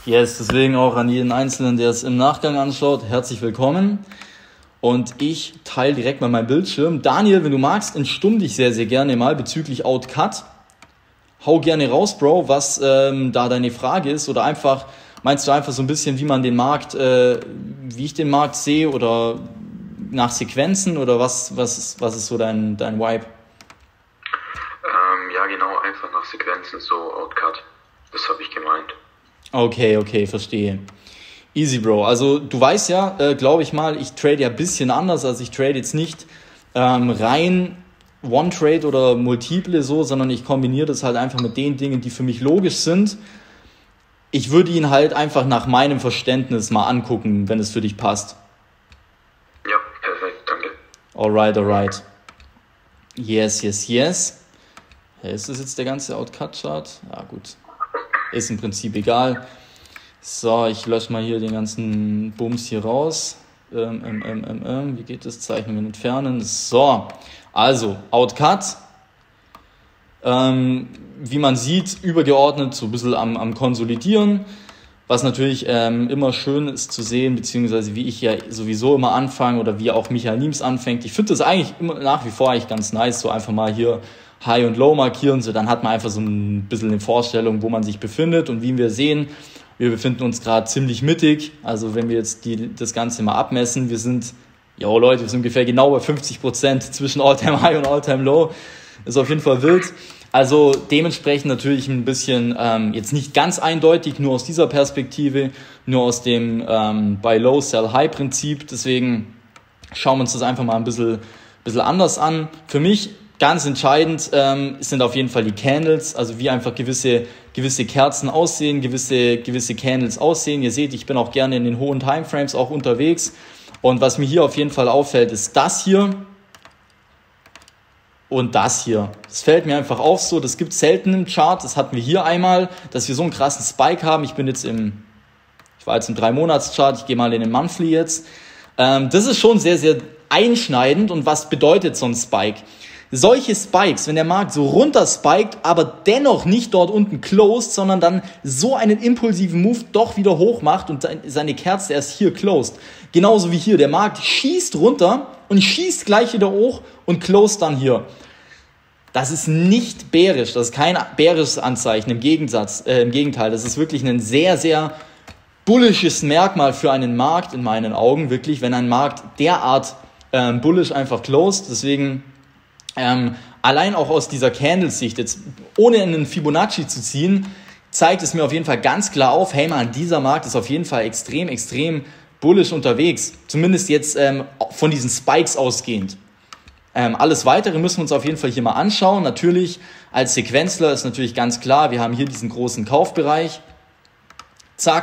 Yes, deswegen auch an jeden Einzelnen, der es im Nachgang anschaut, herzlich willkommen. Und ich teile direkt mal meinen Bildschirm. Daniel, wenn du magst, entstumm dich sehr, sehr gerne mal bezüglich Outcut. Hau gerne raus, Bro, was da deine Frage ist. Oder einfach, meinst du einfach so ein bisschen, wie man den Markt, wie ich den Markt sehe oder nach Sequenzen oder was ist so dein Vibe? Ja, genau, einfach nach Sequenzen, so Outcut. Das habe ich gemeint. Okay, verstehe. Easy, Bro. Also du weißt ja, glaube ich mal, ich trade ja ein bisschen anders. Also ich trade jetzt nicht rein One-Trade oder Multiple so, sondern ich kombiniere das halt einfach mit den Dingen, die für mich logisch sind. Ich würde ihn halt einfach nach meinem Verständnis mal angucken, wenn es für dich passt. Ja, perfekt, danke. Alright. Yes. Hey, ist das jetzt der ganze Outcut-Chart? Ja, gut. Ist im Prinzip egal. So, ich lösche mal hier den ganzen Bums hier raus. Wie geht das? Zeichnungen entfernen. So, also Outcut. Wie man sieht, übergeordnet so ein bisschen am Konsolidieren. Was natürlich immer schön ist zu sehen, beziehungsweise wie ich ja sowieso immer anfange oder wie auch Michael Niems anfängt. Ich finde das eigentlich immer nach wie vor eigentlich ganz nice, so einfach mal hier High und Low markieren. So, dann hat man einfach so ein bisschen eine Vorstellung, wo man sich befindet. Und wie wir sehen, wir befinden uns gerade ziemlich mittig. Also wenn wir jetzt das Ganze mal abmessen, wir sind ungefähr genau bei 50% zwischen All-Time High und All-Time Low. Ist auf jeden Fall wild. Also dementsprechend natürlich ein bisschen jetzt nicht ganz eindeutig, nur aus dieser Perspektive, nur aus dem Buy Low, Sell High Prinzip. Deswegen schauen wir uns das einfach mal ein bisschen anders an. Für mich ganz entscheidend sind auf jeden Fall die Candles, also wie einfach gewisse Kerzen aussehen, gewisse Candles aussehen. Ihr seht, ich bin auch gerne in den hohen Timeframes auch unterwegs. Und was mir hier auf jeden Fall auffällt, ist das hier und das hier. Das fällt mir einfach auf so, das gibt es selten im Chart. Das hatten wir hier einmal, dass wir so einen krassen Spike haben. Ich war jetzt im 3-Monats-Chart, ich gehe mal in den Monthly jetzt. Das ist schon sehr, sehr einschneidend. Und was bedeutet so ein Spike? Solche Spikes, wenn der Markt so runter spiked, aber dennoch nicht dort unten closed, sondern dann so einen impulsiven Move doch wieder hoch macht und seine Kerze erst hier closed. Genauso wie hier, der Markt schießt runter und schießt gleich wieder hoch und closed dann hier. Das ist nicht bearish, das ist kein bearisches Anzeichen, im Gegenteil, das ist wirklich ein sehr, sehr bullisches Merkmal für einen Markt in meinen Augen, wirklich, wenn ein Markt derart bullish einfach closed, deswegen allein auch aus dieser Candlesicht, jetzt ohne einen Fibonacci zu ziehen, zeigt es mir auf jeden Fall ganz klar auf, hey man, dieser Markt ist auf jeden Fall extrem bullish unterwegs. Zumindest jetzt von diesen Spikes ausgehend. Alles Weitere müssen wir uns auf jeden Fall hier mal anschauen. Natürlich als Sequenzler ist natürlich ganz klar, wir haben hier diesen großen Kaufbereich. Zack.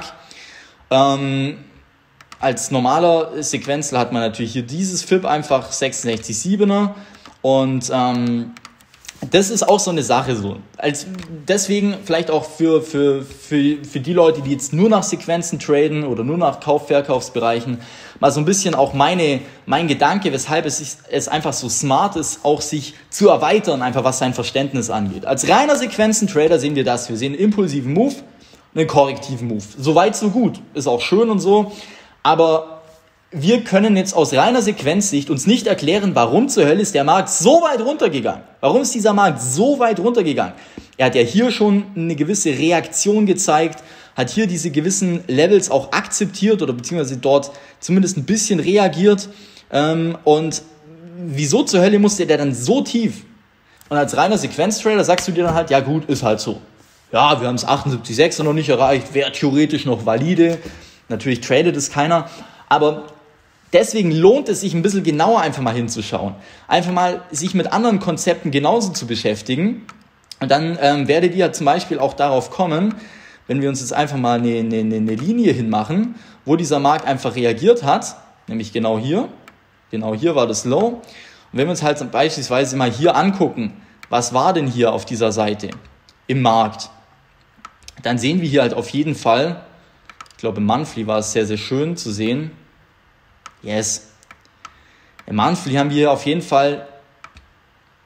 Als normaler Sequenzler hat man natürlich hier dieses FIB einfach 66,7er. Und das ist auch so eine Sache so. Deswegen vielleicht auch für die Leute, die jetzt nur nach Sequenzen traden oder nur nach Kauf-Verkaufsbereichen, mal so ein bisschen auch mein Gedanke, weshalb es einfach so smart ist, auch sich zu erweitern, einfach was sein Verständnis angeht. Als reiner Sequenzen-Trader sehen wir das. Wir sehen einen impulsiven Move, einen korrektiven Move. Soweit, so gut. Ist auch schön und so. Aber wir können jetzt aus reiner Sequenzsicht uns nicht erklären, warum zur Hölle ist der Markt so weit runtergegangen. Warum ist dieser Markt so weit runtergegangen? Er hat ja hier schon eine gewisse Reaktion gezeigt, hat hier diese gewissen Levels auch akzeptiert oder beziehungsweise dort zumindest ein bisschen reagiert. Und wieso zur Hölle musste der dann so tief? Und als reiner Sequenztrader sagst du dir dann halt, ja gut, ist halt so. Ja, wir haben es 78,6 noch nicht erreicht, wäre theoretisch noch valide. Natürlich tradet es keiner, aber deswegen lohnt es sich ein bisschen genauer einfach mal hinzuschauen. Einfach mal sich mit anderen Konzepten genauso zu beschäftigen. Und dann werdet ihr zum Beispiel auch darauf kommen, wenn wir uns jetzt einfach mal eine Linie hinmachen, wo dieser Markt einfach reagiert hat, nämlich genau hier war das Low. Und wenn wir uns halt beispielsweise mal hier angucken, was war denn hier auf dieser Seite im Markt, dann sehen wir hier halt auf jeden Fall, ich glaube im Monthly war es sehr, sehr schön zu sehen, yes. Im Monthly haben wir auf jeden Fall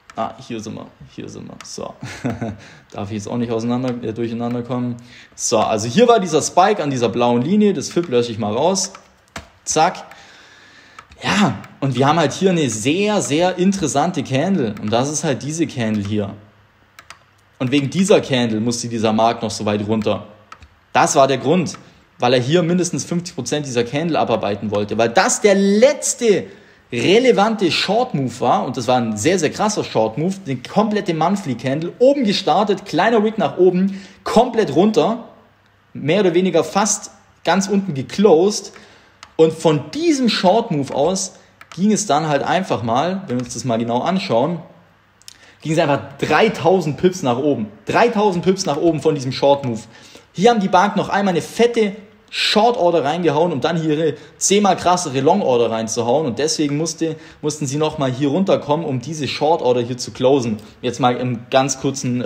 Hier sind wir. So, darf ich jetzt auch nicht durcheinander kommen. So, also hier war dieser Spike an dieser blauen Linie, das FIB lösche ich mal raus. Zack. Ja, und wir haben halt hier eine sehr, sehr interessante Candle. Und das ist halt diese Candle hier. Und wegen dieser Candle musste dieser Markt noch so weit runter. Das war der Grund, weil er hier mindestens 50% dieser Candle abarbeiten wollte. Weil das der letzte relevante Short Move war. Und das war ein sehr, sehr krasser Short Move. Die komplette Monthly Candle. Oben gestartet, kleiner Wick nach oben, komplett runter. Mehr oder weniger fast ganz unten geclosed. Und von diesem Short Move aus ging es dann halt einfach mal, wenn wir uns das mal genau anschauen, ging es einfach 3000 Pips nach oben. 3000 Pips nach oben von diesem Short Move. Hier haben die Bank noch einmal eine fette Short Order reingehauen, um dann hier ihre 10-mal krassere Long Order reinzuhauen. Und deswegen mussten sie nochmal hier runterkommen, um diese Short Order hier zu closen. Jetzt mal im ganz kurzen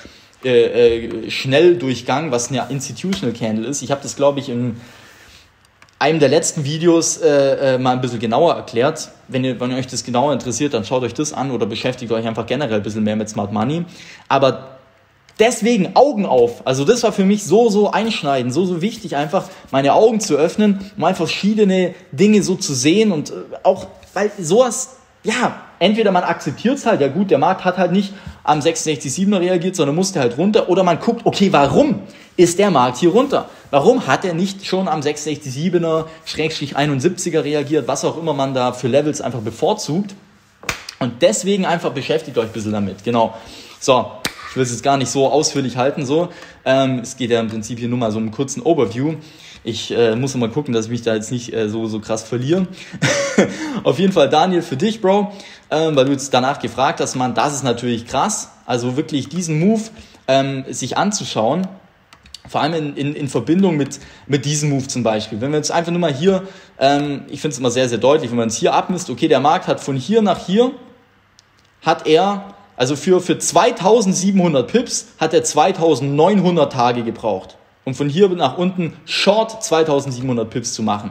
Schnelldurchgang, was eine Institutional Candle ist. Ich habe das, glaube ich, in einem der letzten Videos mal ein bisschen genauer erklärt. Wenn ihr euch das genauer interessiert, dann schaut euch das an oder beschäftigt euch einfach generell ein bisschen mehr mit Smart Money. Aber deswegen Augen auf. Also das war für mich so einschneidend, so wichtig, einfach meine Augen zu öffnen, um einfach verschiedene Dinge so zu sehen und auch, weil sowas, ja, entweder man akzeptiert es halt, ja gut, der Markt hat halt nicht am 66,7er reagiert, sondern musste halt runter, oder man guckt, okay, warum ist der Markt hier runter? Warum hat er nicht schon am 66,7er, /71er reagiert, was auch immer man da für Levels einfach bevorzugt? Und deswegen einfach beschäftigt euch ein bisschen damit, genau. So, ich will es jetzt gar nicht so ausführlich halten, so. Es geht ja im Prinzip hier nur mal so einen kurzen Overview. Ich muss mal gucken, dass ich mich da jetzt nicht so krass verliere. Auf jeden Fall, Daniel, für dich, Bro, weil du jetzt danach gefragt hast, Mann, das ist natürlich krass. Also wirklich diesen Move sich anzuschauen, vor allem in Verbindung mit diesem Move zum Beispiel. Wenn wir jetzt einfach nur mal hier, ich finde es immer sehr, sehr deutlich, wenn man es hier abmisst, okay, der Markt hat von hier nach hier, hat er, also für 2700 Pips hat er 2900 Tage gebraucht, um von hier nach unten Short 2700 Pips zu machen.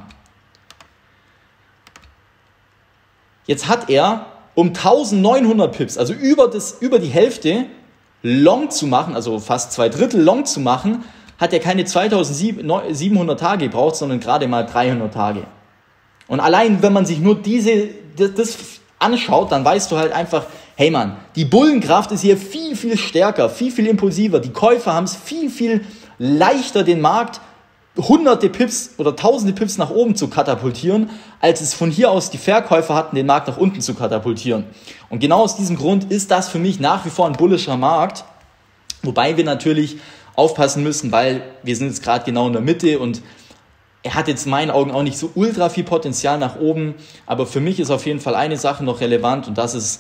Jetzt hat er, um 1900 Pips, also über die Hälfte Long zu machen, also fast 2/3 Long zu machen, hat er keine 2700 Tage gebraucht, sondern gerade mal 300 Tage. Und allein, wenn man sich nur das anschaut, dann weißt du halt einfach, hey Mann, die Bullenkraft ist hier viel, viel stärker, viel, viel impulsiver. Die Käufer haben es viel, viel leichter, den Markt hunderte Pips oder tausende Pips nach oben zu katapultieren, als es von hier aus die Verkäufer hatten, den Markt nach unten zu katapultieren. Und genau aus diesem Grund ist das für mich nach wie vor ein bullischer Markt, wobei wir natürlich aufpassen müssen, weil wir sind jetzt gerade genau in der Mitte und er hat jetzt in meinen Augen auch nicht so ultra viel Potenzial nach oben, aber für mich ist auf jeden Fall eine Sache noch relevant und das ist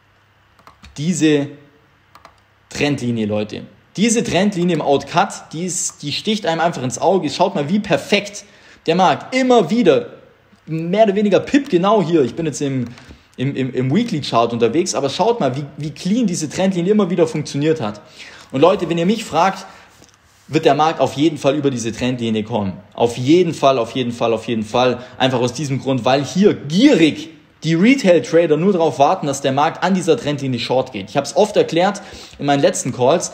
diese Trendlinie, Leute. Diese Trendlinie im Outcut, die sticht einem einfach ins Auge. Schaut mal, wie perfekt der Markt immer wieder, mehr oder weniger genau hier, ich bin jetzt im Weekly Chart unterwegs, aber schaut mal, wie clean diese Trendlinie immer wieder funktioniert hat. Und Leute, wenn ihr mich fragt, wird der Markt auf jeden Fall über diese Trendlinie kommen. Auf jeden Fall. Einfach aus diesem Grund, weil hier gierig die Retail-Trader nur darauf warten, dass der Markt an dieser Trendlinie short geht. Ich habe es oft erklärt in meinen letzten Calls.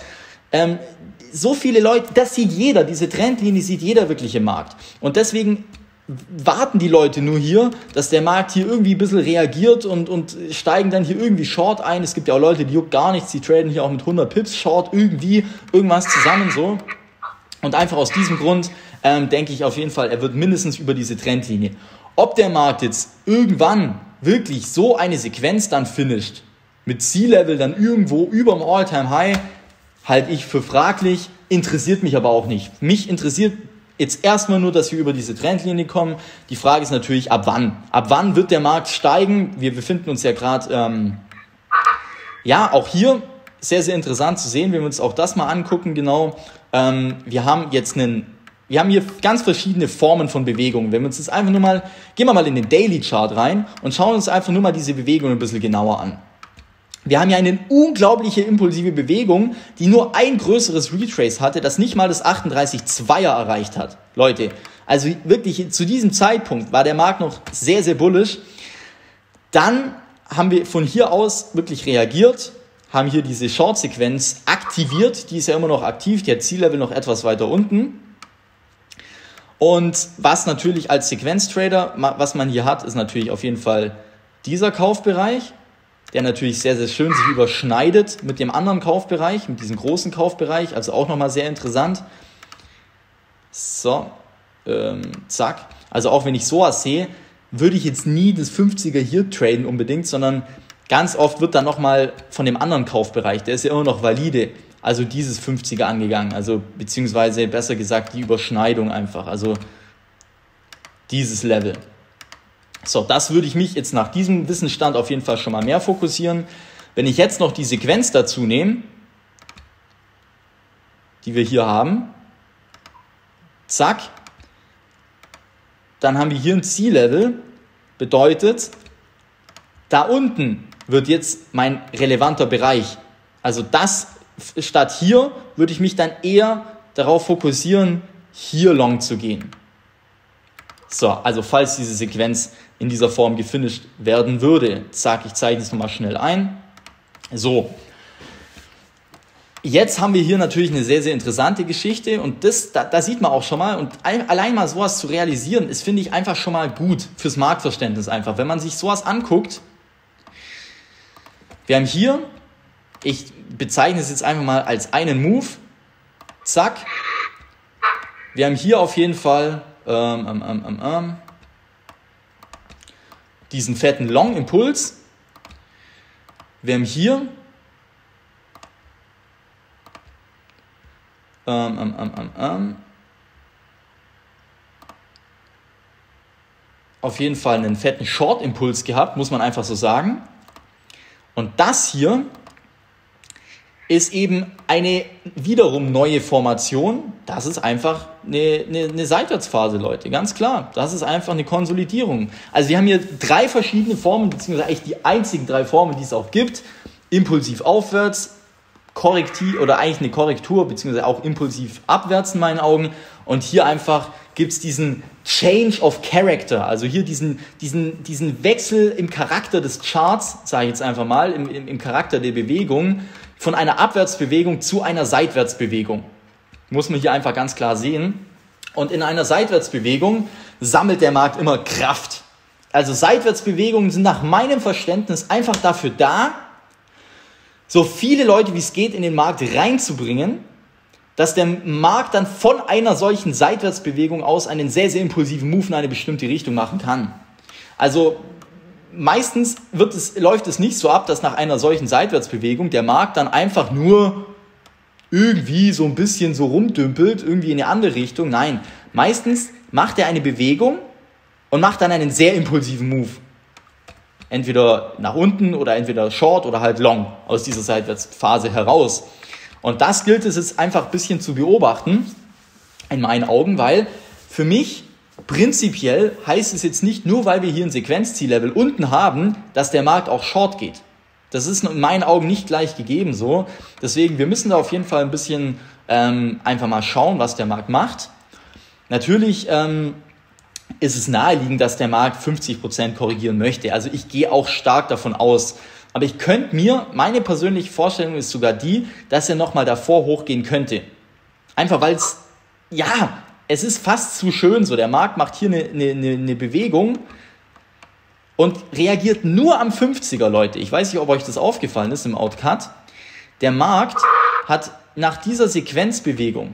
So viele Leute, das sieht jeder, diese Trendlinie sieht jeder wirklich im Markt. Und deswegen warten die Leute nur hier, dass der Markt hier irgendwie ein bisschen reagiert und steigen dann hier irgendwie short ein. Es gibt ja auch Leute, die juckt gar nichts, die traden hier auch mit 100 Pips short irgendwas zusammen so. Und einfach aus diesem Grund denke ich auf jeden Fall, er wird mindestens über diese Trendlinie. Ob der Markt jetzt irgendwann wirklich so eine Sequenz dann finisht, mit C-Level dann irgendwo über dem All-Time-High, halte ich für fraglich, interessiert mich aber auch nicht. Mich interessiert jetzt erstmal nur, dass wir über diese Trendlinie kommen. Die Frage ist natürlich, ab wann? Ab wann wird der Markt steigen? Wir befinden uns ja gerade, auch hier sehr, sehr interessant zu sehen, wenn wir uns auch das mal angucken, genau. Wir haben hier ganz verschiedene Formen von Bewegungen. Wenn wir uns das einfach nur mal, gehen wir mal in den Daily Chart rein und schauen uns einfach nur mal diese Bewegung ein bisschen genauer an. Wir haben ja eine unglaubliche impulsive Bewegung, die nur ein größeres Retrace hatte, das nicht mal das 38,2er erreicht hat. Leute, also wirklich zu diesem Zeitpunkt war der Markt noch sehr, sehr bullish. Dann haben wir von hier aus wirklich reagiert, haben hier diese Short-Sequenz aktiviert, die ist ja immer noch aktiv, die hat Ziellevel noch etwas weiter unten. Und was natürlich als Sequenztrader, was man hier hat, ist natürlich auf jeden Fall dieser Kaufbereich, der natürlich sehr, sehr schön sich überschneidet mit dem anderen Kaufbereich, mit diesem großen Kaufbereich, also auch nochmal sehr interessant. So, zack. Also auch wenn ich sowas sehe, würde ich jetzt nie das 50er hier traden unbedingt, sondern ganz oft wird dann nochmal von dem anderen Kaufbereich, der ist ja immer noch valide, also dieses 50er angegangen, also beziehungsweise besser gesagt die Überschneidung einfach, also dieses Level. So, das würde ich mich jetzt nach diesem Wissensstand auf jeden Fall schon mal mehr fokussieren. Wenn ich jetzt noch die Sequenz dazu nehme, die wir hier haben, zack, dann haben wir hier ein Ziellevel, bedeutet, da unten wird jetzt mein relevanter Bereich. Also das statt hier würde ich mich dann eher darauf fokussieren, hier long zu gehen. So, also falls diese Sequenz in dieser Form gefinisht werden würde, zack, ich zeichne es nochmal schnell ein. So, jetzt haben wir hier natürlich eine sehr, sehr interessante Geschichte und da sieht man auch schon mal, und allein mal sowas zu realisieren, ist, finde ich, einfach schon mal gut fürs Marktverständnis einfach. Wenn man sich sowas anguckt, wir haben hier, ich bezeichne es jetzt einfach mal als einen Move, zack, wir haben hier auf jeden Fall diesen fetten Long-Impuls, wir haben hier auf jeden Fall einen fetten Short-Impuls gehabt, muss man einfach so sagen. Und das hier ist eben eine wiederum neue Formation. Das ist einfach eine Seitwärtsphase, Leute, ganz klar. Das ist einfach eine Konsolidierung. Also wir haben hier 3 verschiedene Formen, beziehungsweise eigentlich die einzigen 3 Formen, die es auch gibt. Impulsiv aufwärts, korrektiv oder eigentlich eine Korrektur, beziehungsweise auch impulsiv abwärts in meinen Augen. Und hier einfach gibt es diesen Change of Character, also hier diesen Wechsel im Charakter des Charts, sage ich jetzt einfach mal, im Charakter der Bewegung, von einer Abwärtsbewegung zu einer Seitwärtsbewegung. Muss man hier einfach ganz klar sehen. Und in einer Seitwärtsbewegung sammelt der Markt immer Kraft. Also Seitwärtsbewegungen sind nach meinem Verständnis einfach dafür da, so viele Leute wie es geht in den Markt reinzubringen, dass der Markt dann von einer solchen Seitwärtsbewegung aus einen sehr, sehr impulsiven Move in eine bestimmte Richtung machen kann. Also meistens läuft es nicht so ab, dass nach einer solchen Seitwärtsbewegung der Markt dann einfach nur irgendwie so ein bisschen so rumdümpelt, irgendwie in eine andere Richtung. Nein, meistens macht er eine Bewegung und macht dann einen sehr impulsiven Move. Entweder nach unten oder entweder short oder halt long aus dieser Seitwärtsphase heraus. Und das gilt es jetzt einfach ein bisschen zu beobachten, in meinen Augen, weil für mich prinzipiell heißt es jetzt nicht, nur weil wir hier ein Sequenzziellevel unten haben, dass der Markt auch short geht. Das ist in meinen Augen nicht gleich gegeben so. Deswegen, wir müssen da auf jeden Fall ein bisschen einfach mal schauen, was der Markt macht. Natürlich ist es naheliegend, dass der Markt 50% korrigieren möchte. Also ich gehe auch stark davon aus. Aber ich könnte meine persönliche Vorstellung ist sogar die, dass er nochmal davor hochgehen könnte. Einfach weil es ist fast zu schön so. Der Markt macht hier eine Bewegung und reagiert nur am 50er, Leute. Ich weiß nicht, ob euch das aufgefallen ist im Outcut. Der Markt hat nach dieser Sequenzbewegung,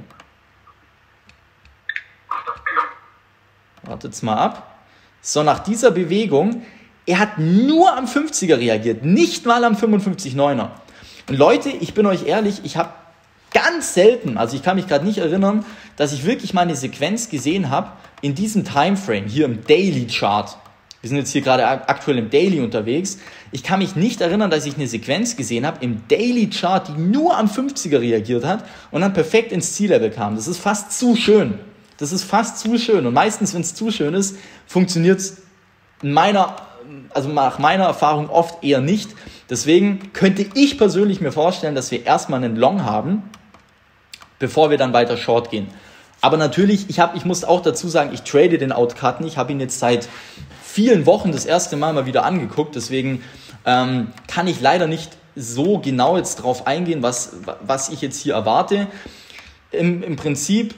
wartet's mal ab, so nach dieser Bewegung, er hat nur am 50er reagiert, nicht mal am 55,9er. Und Leute, ich bin euch ehrlich, ich habe ganz selten, also ich kann mich gerade nicht erinnern, dass ich wirklich mal eine Sequenz gesehen habe in diesem Timeframe, hier im Daily Chart. Wir sind jetzt hier gerade aktuell im Daily unterwegs. Ich kann mich nicht erinnern, dass ich eine Sequenz gesehen habe im Daily Chart, die nur am 50er reagiert hat und dann perfekt ins Ziellevel kam. Das ist fast zu schön. Und meistens, wenn es zu schön ist, funktioniert es nach meiner Erfahrung oft eher nicht. Deswegen könnte ich persönlich mir vorstellen, dass wir erstmal einen Long haben, bevor wir dann weiter Short gehen. Aber natürlich, ich muss auch dazu sagen, ich trade den Outcut nicht. Ich habe ihn jetzt seit vielen Wochen das erste Mal wieder angeguckt. Deswegen kann ich leider nicht so genau jetzt drauf eingehen, was ich jetzt hier erwarte. Im Prinzip,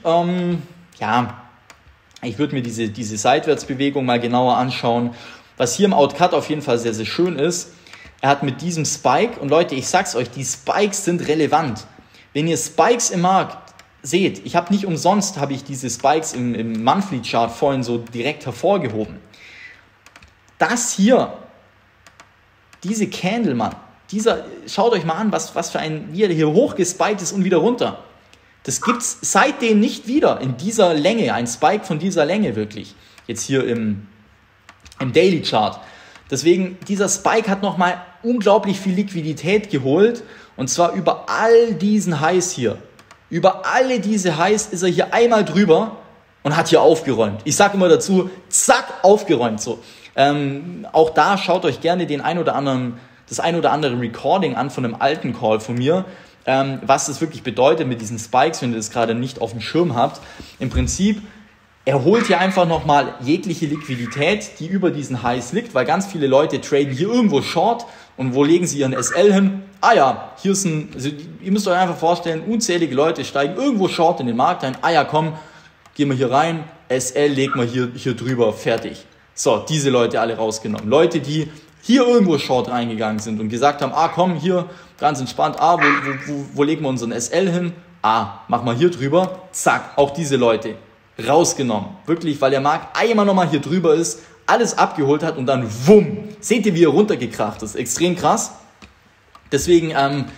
ich würde mir diese Seitwärtsbewegung mal genauer anschauen. Was hier im Outcut auf jeden Fall sehr, sehr schön ist, er hat mit diesem Spike, und Leute, ich sag's euch, die Spikes sind relevant. Wenn ihr Spikes im Markt seht, ich habe nicht umsonst, habe ich diese Spikes im Monthly Chart vorhin so direkt hervorgehoben. Das hier, diese Candle, Mann, schaut euch mal an, was für ein, wie er hier hochgespiked ist und wieder runter. Das gibt's seitdem nicht wieder in dieser Länge, ein Spike von dieser Länge wirklich. Jetzt hier im Daily Chart. Deswegen, dieser Spike hat nochmal unglaublich viel Liquidität geholt, und zwar über all diesen Highs hier. Über alle diese Highs ist er hier einmal drüber und hat hier aufgeräumt. Ich sage immer dazu, zack, aufgeräumt. So. Auch da schaut euch gerne das ein oder andere Recording an von einem alten Call von mir, was das wirklich bedeutet mit diesen Spikes, wenn ihr das gerade nicht auf dem Schirm habt. Im Prinzip, er holt hier einfach nochmal jegliche Liquidität, die über diesen Highs liegt, weil ganz viele Leute traden hier irgendwo Short, und wo legen sie ihren SL hin? Ah ja, hier ist also ihr müsst euch einfach vorstellen, unzählige Leute steigen irgendwo Short in den Markt ein. Ah ja, komm, gehen wir hier rein, SL legen wir hier drüber, fertig. So, diese Leute alle rausgenommen. Leute, die hier irgendwo Short reingegangen sind und gesagt haben, komm, hier, ganz entspannt, wo legen wir unseren SL hin? Machen wir hier drüber, zack, auch diese Leute rausgenommen. Wirklich, weil der Markt einmal nochmal hier drüber ist, alles abgeholt hat und dann wumm, seht ihr, wie er runtergekracht ist. Extrem krass. Deswegen,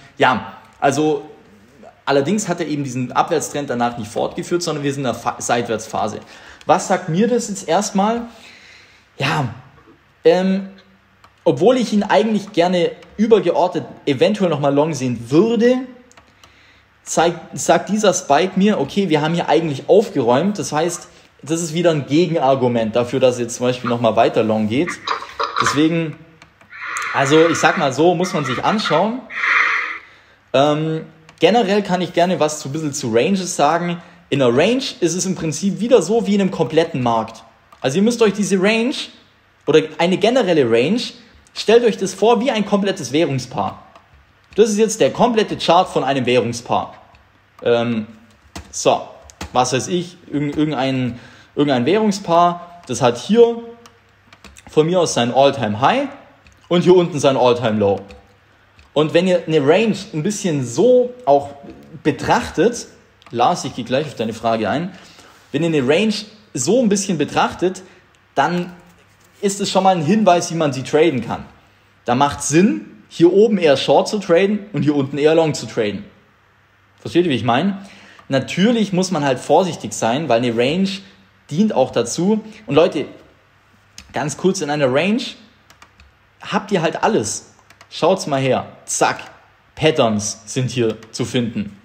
allerdings hat er eben diesen Abwärtstrend danach nicht fortgeführt, sondern wir sind in der Seitwärtsphase. Was sagt mir das jetzt erstmal? Obwohl ich ihn eigentlich gerne übergeordnet eventuell nochmal long sehen würde, sagt dieser Spike mir, okay, wir haben hier eigentlich aufgeräumt. Das heißt, das ist wieder ein Gegenargument dafür, dass es jetzt zum Beispiel nochmal weiter long geht. Deswegen, also ich sag mal so, muss man sich anschauen. Generell kann ich gerne was ein bisschen zu Ranges sagen. In einer Range ist es im Prinzip wieder so wie in einem kompletten Markt. Also ihr müsst euch diese Range oder eine generelle Range, stellt euch das vor wie ein komplettes Währungspaar. Das ist jetzt der komplette Chart von einem Währungspaar. Was weiß ich, irgendein Währungspaar, das hat hier von mir aus sein All-Time-High und hier unten sein All-Time-Low. Und wenn ihr eine Range ein bisschen so auch betrachtet, Lars, ich gehe gleich auf deine Frage ein, wenn ihr eine Range so ein bisschen betrachtet, dann ist es schon mal ein Hinweis, wie man sie traden kann. Da macht es Sinn, hier oben eher Short zu traden und hier unten eher Long zu traden. Versteht ihr, wie ich meine? Natürlich muss man halt vorsichtig sein, weil eine Range dient auch dazu. Und Leute, ganz kurz, in einer Range habt ihr halt alles. Schaut's mal her. Zack. Patterns sind hier zu finden.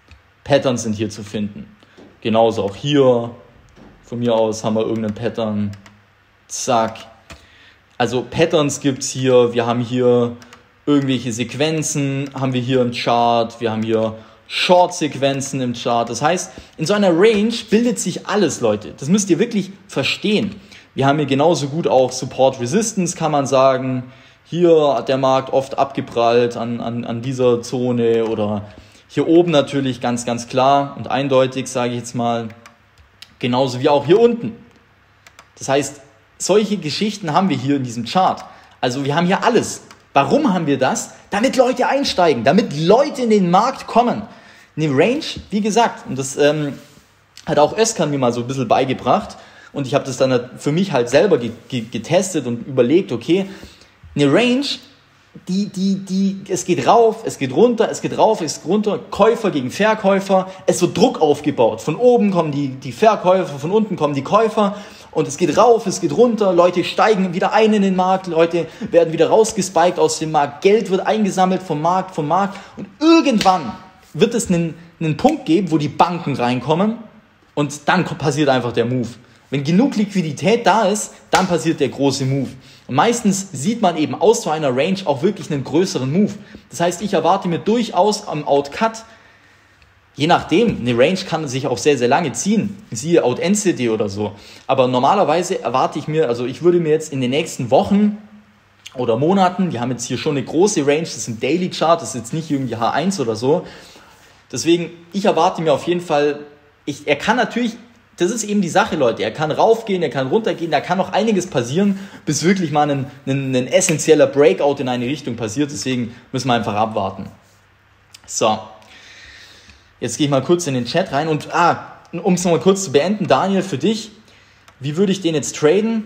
Genauso auch hier. Von mir aus haben wir irgendeinen Pattern. Zack. Also Patterns gibt's hier. Wir haben hier irgendwelche Sequenzen. Haben wir hier im Chart. Wir haben hier Short-Sequenzen im Chart. Das heißt, in so einer Range bildet sich alles, Leute. Das müsst ihr wirklich verstehen. Wir haben hier genauso gut auch Support-Resistance, kann man sagen. Hier hat der Markt oft abgeprallt an dieser Zone oder hier oben natürlich ganz, ganz klar und eindeutig, sage ich jetzt mal. Genauso wie auch hier unten. Das heißt, solche Geschichten haben wir hier in diesem Chart. Also wir haben hier alles. Warum haben wir das? Damit Leute einsteigen, damit Leute in den Markt kommen. Eine Range, wie gesagt, und das hat auch Özkan mir mal so ein bisschen beigebracht und ich habe das dann für mich halt selber getestet und überlegt, okay, eine Range, es geht rauf, es geht runter, es geht rauf, es geht runter, Käufer gegen Verkäufer, es wird Druck aufgebaut, von oben kommen die Verkäufer, von unten kommen die Käufer und es geht rauf, es geht runter, Leute steigen wieder ein in den Markt, Leute werden wieder rausgespiked aus dem Markt, Geld wird eingesammelt vom Markt und irgendwann wird es einen Punkt geben, wo die Banken reinkommen und dann passiert einfach der Move. Wenn genug Liquidität da ist, dann passiert der große Move. Und meistens sieht man eben aus so einer Range auch wirklich einen größeren Move. Das heißt, ich erwarte mir durchaus am Outcut, je nachdem, eine Range kann sich auch sehr, sehr lange ziehen, siehe Out-NCD oder so. Aber normalerweise erwarte ich mir, also ich würde mir jetzt in den nächsten Wochen oder Monaten. Die haben jetzt hier schon eine große Range, das ist ein Daily Chart, das ist jetzt nicht irgendwie H1 oder so. Deswegen, ich erwarte mir auf jeden Fall, er kann natürlich, das ist eben die Sache, Leute, er kann raufgehen, er kann runtergehen, da kann noch einiges passieren, bis wirklich mal ein essentieller Breakout in eine Richtung passiert. Deswegen müssen wir einfach abwarten. So, jetzt gehe ich mal kurz in den Chat rein und um es nochmal kurz zu beenden, Daniel, für dich, wie würde ich den jetzt traden?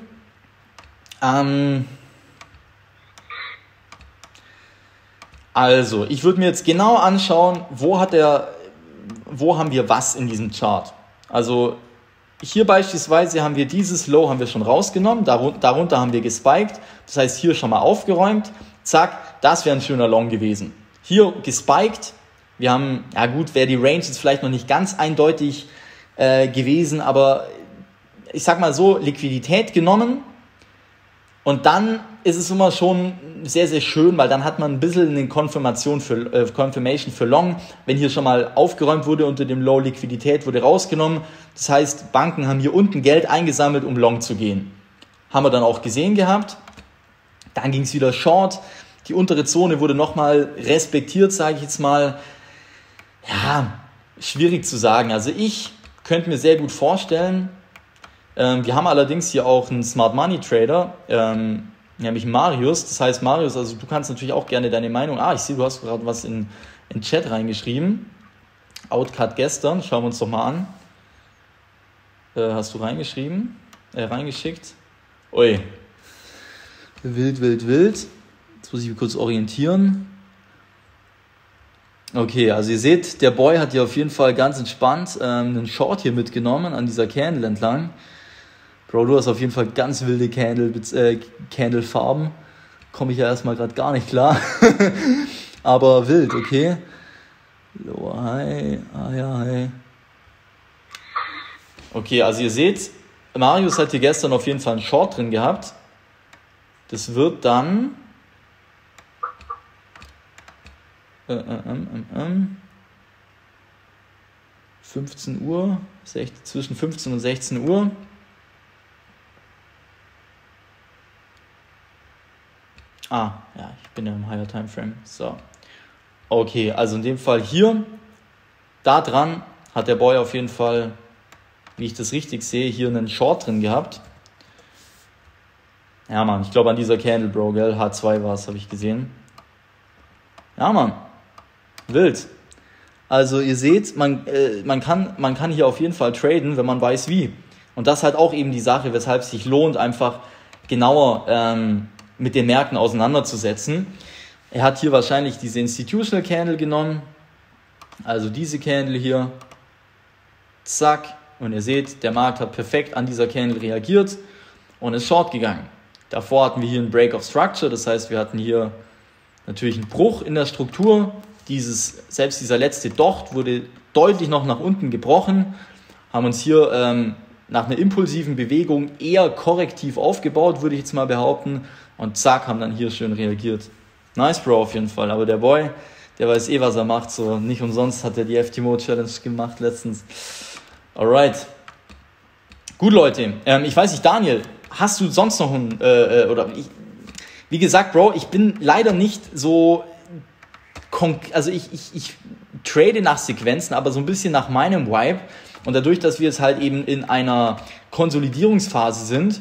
Also, ich würde mir jetzt genau anschauen, wo haben wir was in diesem Chart. Also, hier beispielsweise haben wir dieses Low haben wir schon rausgenommen, darunter haben wir gespiked, das heißt hier schon mal aufgeräumt, zack, das wäre ein schöner Long gewesen. Hier gespiked, wir haben, ja gut, wäre die Range jetzt vielleicht noch nicht ganz eindeutig gewesen, aber ich sag mal so, Liquidität genommen und dann ist es immer schon sehr, sehr schön, weil dann hat man ein bisschen eine Confirmation für Long, wenn hier schon mal aufgeräumt wurde unter dem Low, Liquidität wurde rausgenommen. Das heißt, Banken haben hier unten Geld eingesammelt, um Long zu gehen. Haben wir dann auch gesehen gehabt. Dann ging es wieder Short. Die untere Zone wurde nochmal respektiert, sage ich jetzt mal. Ja, schwierig zu sagen. Also ich könnte mir sehr gut vorstellen, wir haben allerdings hier auch einen Smart Money Trader, nämlich Marius. Das heißt, Marius, also du kannst natürlich auch gerne deine Meinung, ich sehe, du hast gerade was in Chat reingeschrieben. Outcut gestern, schauen wir uns doch mal an. Hast du reingeschickt? Ui. Wild. Jetzt muss ich mich kurz orientieren. Okay, also ihr seht, der Boy hat hier auf jeden Fall ganz entspannt einen Short hier mitgenommen an dieser Candle entlang. Bro, du hast auf jeden Fall ganz wilde Candle-Farben. Komme ich ja erstmal gerade gar nicht klar. Aber wild, okay. Lower High, High. Okay, also ihr seht, Marius hat hier gestern auf jeden Fall einen Short drin gehabt. Das wird dann 15 Uhr, zwischen 15 und 16 Uhr. Ja, ich bin ja im Higher Time Frame. So. Okay, also in dem Fall hier, da dran hat der Boy auf jeden Fall, wie ich das richtig sehe, hier einen Short drin gehabt. Ja, Mann, ich glaube an dieser Candle, Bro, gell? H2 war es, habe ich gesehen. Ja, Mann. Wild. Also ihr seht, man kann hier auf jeden Fall traden, wenn man weiß wie. Und das ist halt auch eben die Sache, weshalb es sich lohnt, einfach genauer mit den Märkten auseinanderzusetzen. Er hat hier wahrscheinlich diese Institutional Candle genommen, also diese Candle hier, zack, und ihr seht, der Markt hat perfekt an dieser Candle reagiert und ist short gegangen. Davor hatten wir hier einen Break of Structure, das heißt, wir hatten hier natürlich einen Bruch in der Struktur. Selbst dieser letzte Docht wurde deutlich noch nach unten gebrochen, haben uns hier nach einer impulsiven Bewegung eher korrektiv aufgebaut, würde ich jetzt mal behaupten, und zack, haben dann hier schön reagiert. Nice, Bro, auf jeden Fall, aber der Boy, der weiß was er macht, so nicht umsonst hat er die FTMO Challenge gemacht letztens. Alright. Gut, Leute, ich weiß nicht, Daniel, hast du sonst noch wie gesagt, Bro, ich bin leider nicht so, also ich trade nach Sequenzen, aber so ein bisschen nach meinem Vibe. Und dadurch, dass wir jetzt halt eben in einer Konsolidierungsphase sind,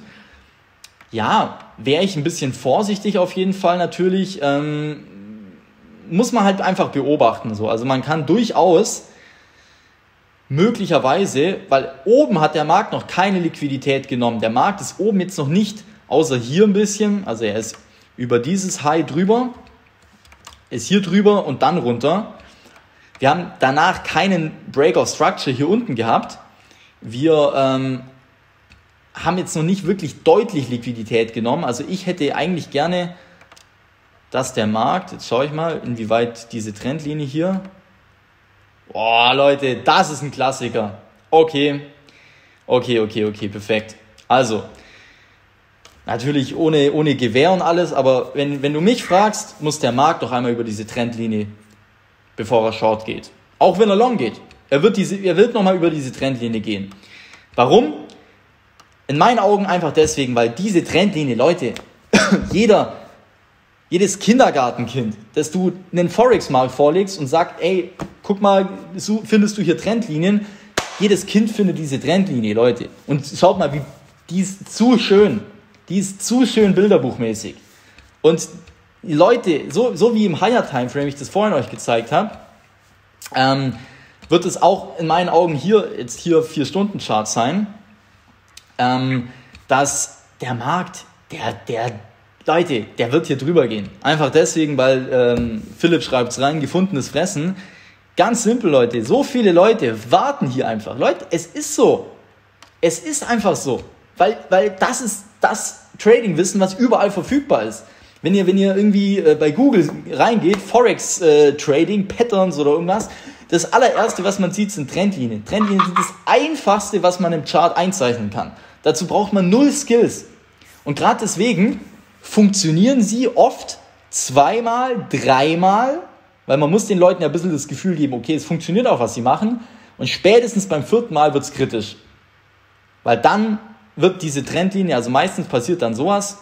ja, wäre ich ein bisschen vorsichtig auf jeden Fall natürlich. Muss man halt einfach beobachten. So. Also man kann durchaus möglicherweise, weil oben hat der Markt noch keine Liquidität genommen. Der Markt ist oben jetzt noch nicht, außer hier ein bisschen, also er ist über dieses High drüber, ist hier drüber und dann runter. Wir haben danach keinen Break of Structure hier unten gehabt. Wir haben jetzt noch nicht wirklich deutlich Liquidität genommen. Also ich hätte eigentlich gerne, dass der Markt, jetzt schaue ich mal, inwieweit diese Trendlinie hier. Boah, Leute, das ist ein Klassiker. Okay, perfekt. Also, natürlich ohne Gewähr und alles, aber wenn du mich fragst, muss der Markt doch einmal über diese Trendlinie, bevor er short geht. Auch wenn er long geht. Er wird nochmal über diese Trendlinie gehen. Warum? In meinen Augen einfach deswegen, weil diese Trendlinie, Leute, jeder jedes Kindergartenkind, dass du einen Forex-Markt vorlegst und sagst, ey, guck mal, findest du hier Trendlinien? Jedes Kind findet diese Trendlinie, Leute. Und schaut mal, die ist zu schön. Die ist zu schön bilderbuchmäßig. Und die Leute, so wie im Higher Timeframe, ich das vorhin euch gezeigt habe, wird es auch in meinen Augen hier 4-Stunden-Chart sein, dass der Markt, Leute, der wird hier drüber gehen. Einfach deswegen, weil Philipp schreibt es rein, gefundenes Fressen. Ganz simpel, Leute. So viele Leute warten hier einfach. Leute, es ist so. Es ist einfach so. Weil das ist das Trading-Wissen, was überall verfügbar ist. Wenn ihr irgendwie bei Google reingeht, Forex Trading, Patterns oder irgendwas, das allererste, was man sieht, sind Trendlinien. Trendlinien sind das Einfachste, was man im Chart einzeichnen kann. Dazu braucht man 0 Skills. Und gerade deswegen funktionieren sie oft 2-mal, 3-mal, weil man muss den Leuten ja ein bisschen das Gefühl geben, okay, es funktioniert auch, was sie machen. Und spätestens beim 4. Mal wird es kritisch. Weil dann wird diese Trendlinie, also meistens passiert dann sowas.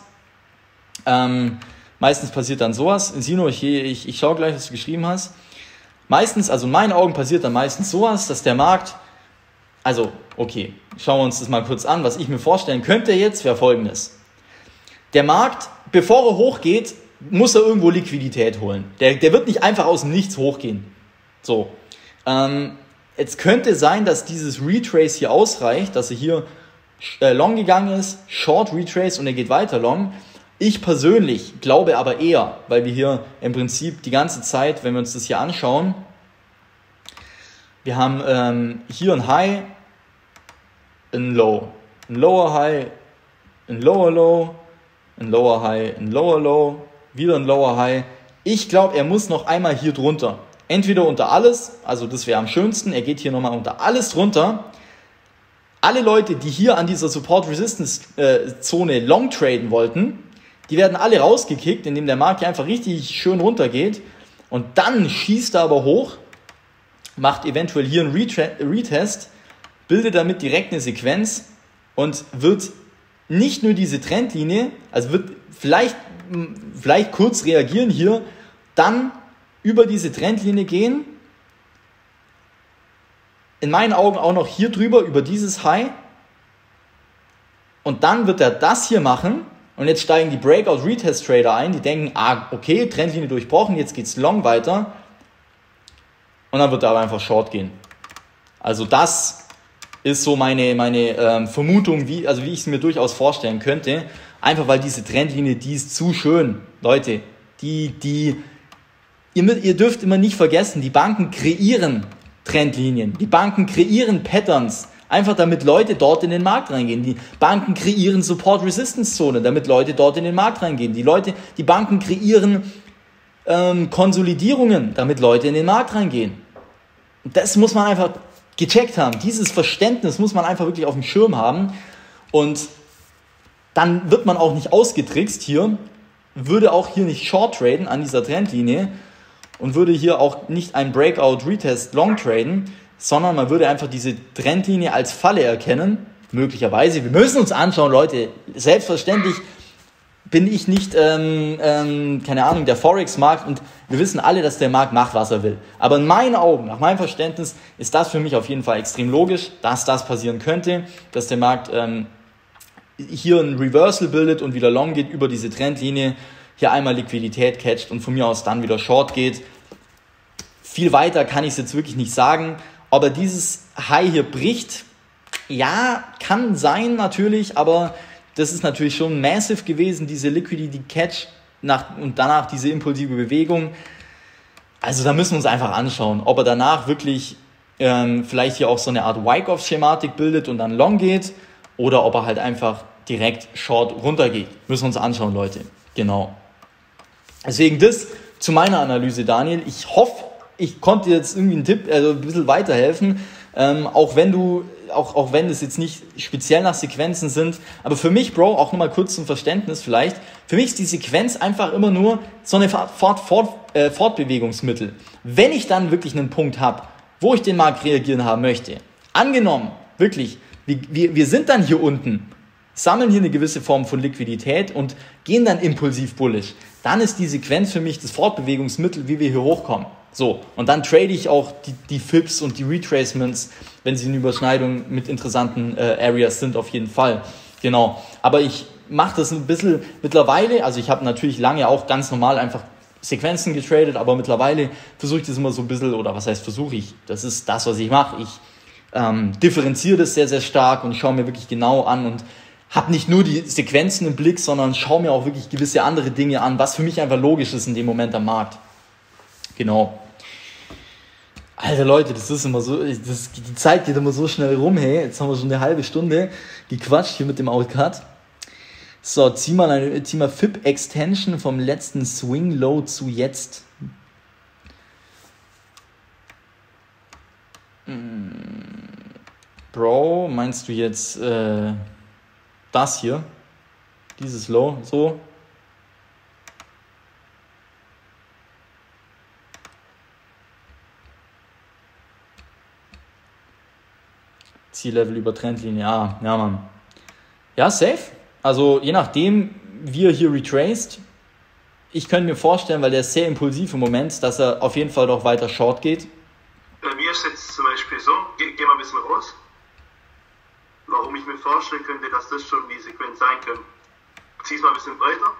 Sino, ich schaue gleich, was du geschrieben hast. Meistens, also in meinen Augen passiert dann meistens sowas, dass der Markt, also okay, schauen wir uns das mal kurz an. Was ich mir vorstellen könnte jetzt, wäre Folgendes. Der Markt, bevor er hochgeht, muss er irgendwo Liquidität holen. Der wird nicht einfach aus dem Nichts hochgehen. So. Jetzt könnte sein, dass dieses Retrace hier ausreicht, dass er hier long gegangen ist, Short Retrace und er geht weiter long. Ich persönlich glaube aber eher, weil wir hier im Prinzip die ganze Zeit, wenn wir uns das hier anschauen, wir haben hier ein High, ein Low, ein Lower High, ein Lower Low, ein Lower High, ein Lower Low, wieder ein Lower High. Ich glaube, er muss noch einmal hier drunter. Entweder unter alles, also das wäre am schönsten, er geht hier nochmal unter alles drunter. Alle Leute, die hier an dieser Support-Resistance-Zone long traden wollten, die werden alle rausgekickt, indem der Markt hier einfach richtig schön runtergeht. Und dann schießt er aber hoch, macht eventuell hier einen Retest, bildet damit direkt eine Sequenz und wird nicht nur diese Trendlinie, also wird vielleicht kurz reagieren hier, dann über diese Trendlinie gehen, in meinen Augen auch noch hier drüber, über dieses High, und dann wird er das hier machen, und jetzt steigen die Breakout-Retest-Trader ein, die denken, okay, Trendlinie durchbrochen, jetzt geht's long weiter, und dann wird er aber einfach short gehen. Also das ist so meine Vermutung, wie ich es mir durchaus vorstellen könnte, einfach weil diese Trendlinie, die ist zu schön. Leute, ihr dürft immer nicht vergessen, die Banken kreieren Trendlinien, die Banken kreieren Patterns, einfach damit Leute dort in den Markt reingehen. Die Banken kreieren Support-Resistance-Zonen, damit Leute dort in den Markt reingehen. Die Banken kreieren Konsolidierungen, damit Leute in den Markt reingehen. Das muss man einfach gecheckt haben. Dieses Verständnis muss man einfach wirklich auf dem Schirm haben. Und dann wird man auch nicht ausgetrickst hier, würde auch hier nicht short traden an dieser Trendlinie und würde hier auch nicht ein Breakout-Retest long traden, sondern man würde einfach diese Trendlinie als Falle erkennen, möglicherweise. Wir müssen uns anschauen, Leute, selbstverständlich bin ich nicht, der Forex-Markt, und wir wissen alle, dass der Markt macht, was er will. Aber in meinen Augen, nach meinem Verständnis, ist das für mich auf jeden Fall extrem logisch, dass das passieren könnte, dass der Markt hier ein Reversal bildet und wieder long geht über diese Trendlinie, hier einmal Liquidität catcht und von mir aus dann wieder short geht. Viel weiter kann ich es jetzt wirklich nicht sagen. Ob er dieses High hier bricht, ja, kann sein natürlich, aber das ist natürlich schon massive gewesen, diese Liquidity Catch und danach diese impulsive Bewegung. Also da müssen wir uns einfach anschauen, ob er danach wirklich vielleicht hier auch so eine Art Wyckoff-Schematik bildet und dann long geht, oder ob er halt einfach direkt short runtergeht. Müssen wir uns anschauen, Leute. Genau. Deswegen das zu meiner Analyse, Daniel. Ich hoffe, ich konnte dir jetzt irgendwie einen Tipp, also ein bisschen weiterhelfen, auch wenn das jetzt nicht speziell nach Sequenzen sind. Aber für mich, Bro, auch nochmal kurz zum Verständnis vielleicht, für mich ist die Sequenz einfach immer nur so eine Fortbewegungsmittel. Wenn ich dann wirklich einen Punkt habe, wo ich den Markt reagieren haben möchte, angenommen, wirklich, wir sind dann hier unten, sammeln hier eine gewisse Form von Liquidität und gehen dann impulsiv bullish, dann ist die Sequenz für mich das Fortbewegungsmittel, wie wir hier hochkommen. So, und dann trade ich auch die Fips und die Retracements, wenn sie in Überschneidung mit interessanten Areas sind, auf jeden Fall. Genau, aber ich mache das ein bisschen mittlerweile, also ich habe natürlich lange auch ganz normal einfach Sequenzen getradet, aber mittlerweile versuche ich das immer so ein bisschen, oder was heißt versuche ich, das ist das, was ich mache. Ich differenziere das sehr, sehr stark und schaue mir wirklich genau an und habe nicht nur die Sequenzen im Blick, sondern schaue mir auch wirklich gewisse andere Dinge an, was für mich einfach logisch ist in dem Moment am Markt. Genau. Alter Leute, das ist immer so, die Zeit geht immer so schnell rum, hey, jetzt haben wir schon eine halbe Stunde gequatscht hier mit dem Outcut. So, zieh mal FIP Extension vom letzten Swing Low zu jetzt. Bro, meinst du jetzt das hier? Dieses Low, so? Ziellevel über Trendlinie, ja, Mann. Ja, safe. Also je nachdem, wie er hier retraced, ich könnte mir vorstellen, weil der ist sehr impulsiv im Moment, dass er auf jeden Fall doch weiter short geht. Bei mir ist jetzt zum Beispiel so, geh mal ein bisschen raus, warum ich mir vorstellen könnte, dass das schon die Sequenz sein könnte. Zieh es mal ein bisschen breiter.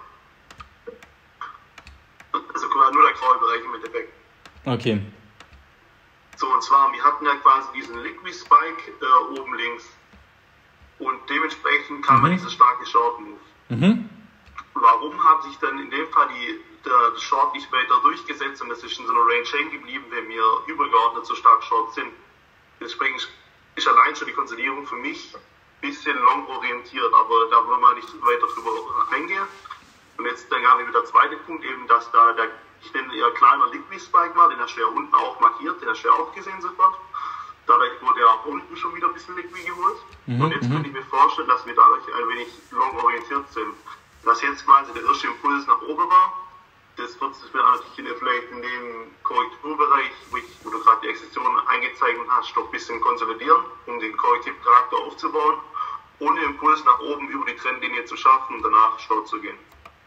Also nur der graue Bereich im Endeffekt. Okay. So, und zwar, wir hatten ja quasi diesen Liquid Spike oben links. Und dementsprechend kam dieser starke Short-Move. Warum hat sich dann in dem Fall der Short nicht weiter durchgesetzt und das ist in so einer Range hängen geblieben, wenn wir übergeordnet so stark Short sind? Dementsprechend ist allein schon die Konsolidierung für mich ein bisschen long orientiert, aber da wollen wir nicht weiter drüber eingehen. Und jetzt dann gerade wieder der zweite Punkt, eben, dass da der, ich nenne eher kleiner Liquid Spike war, den hast du ja unten auch markiert, den hast du ja auch gesehen sofort. Dadurch wurde ja auch unten schon wieder ein bisschen Liquid geholt. Und jetzt könnte ich mir vorstellen, dass wir dadurch ein wenig long orientiert sind. Dass jetzt quasi der erste Impuls nach oben war, das wird sich natürlich vielleicht in dem Korrekturbereich, wo du gerade die Exzession eingezeichnet hast, doch ein bisschen konsolidieren, um den Korrektivcharakter aufzubauen, ohne Impuls nach oben über die Trendlinie zu schaffen und danach short zu gehen.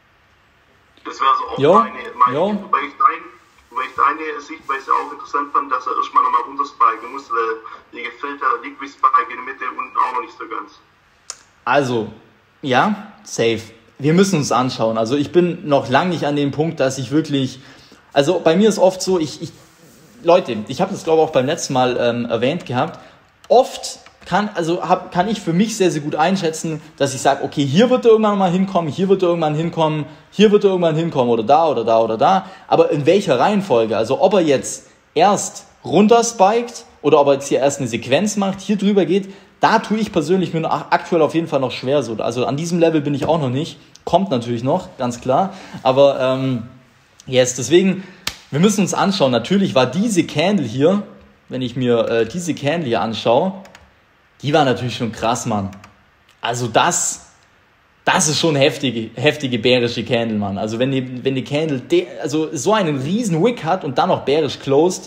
Das wäre so auch meine wobei ich deine Sichtweise auch interessant fand, dass er erstmal nochmal runterspiken muss, weil mir gefällt der Liquid Spike in der Mitte unten auch noch nicht so ganz. Also, ja, safe. Wir müssen uns anschauen. Also ich bin noch lange nicht an dem Punkt, dass ich wirklich, also bei mir ist oft so, Leute, ich habe das glaube ich auch beim letzten Mal erwähnt gehabt, oft kann ich für mich sehr, sehr gut einschätzen, dass ich sage, okay, hier wird er irgendwann mal hinkommen, hier wird er irgendwann hinkommen, hier wird er irgendwann hinkommen oder da oder da oder da, aber in welcher Reihenfolge, also ob er jetzt erst runter spiked oder ob er jetzt hier erst eine Sequenz macht, hier drüber geht, da tue ich persönlich mir aktuell auf jeden Fall noch schwer so. Also an diesem Level bin ich auch noch nicht. Kommt natürlich noch, ganz klar. Aber deswegen, wir müssen uns anschauen. Natürlich war diese Candle hier, wenn ich mir diese Candle hier anschaue, die war natürlich schon krass, Mann. Also das ist schon heftige bärische Candle, Mann. Also wenn die Candle so einen riesen Wick hat und dann noch bärisch closed,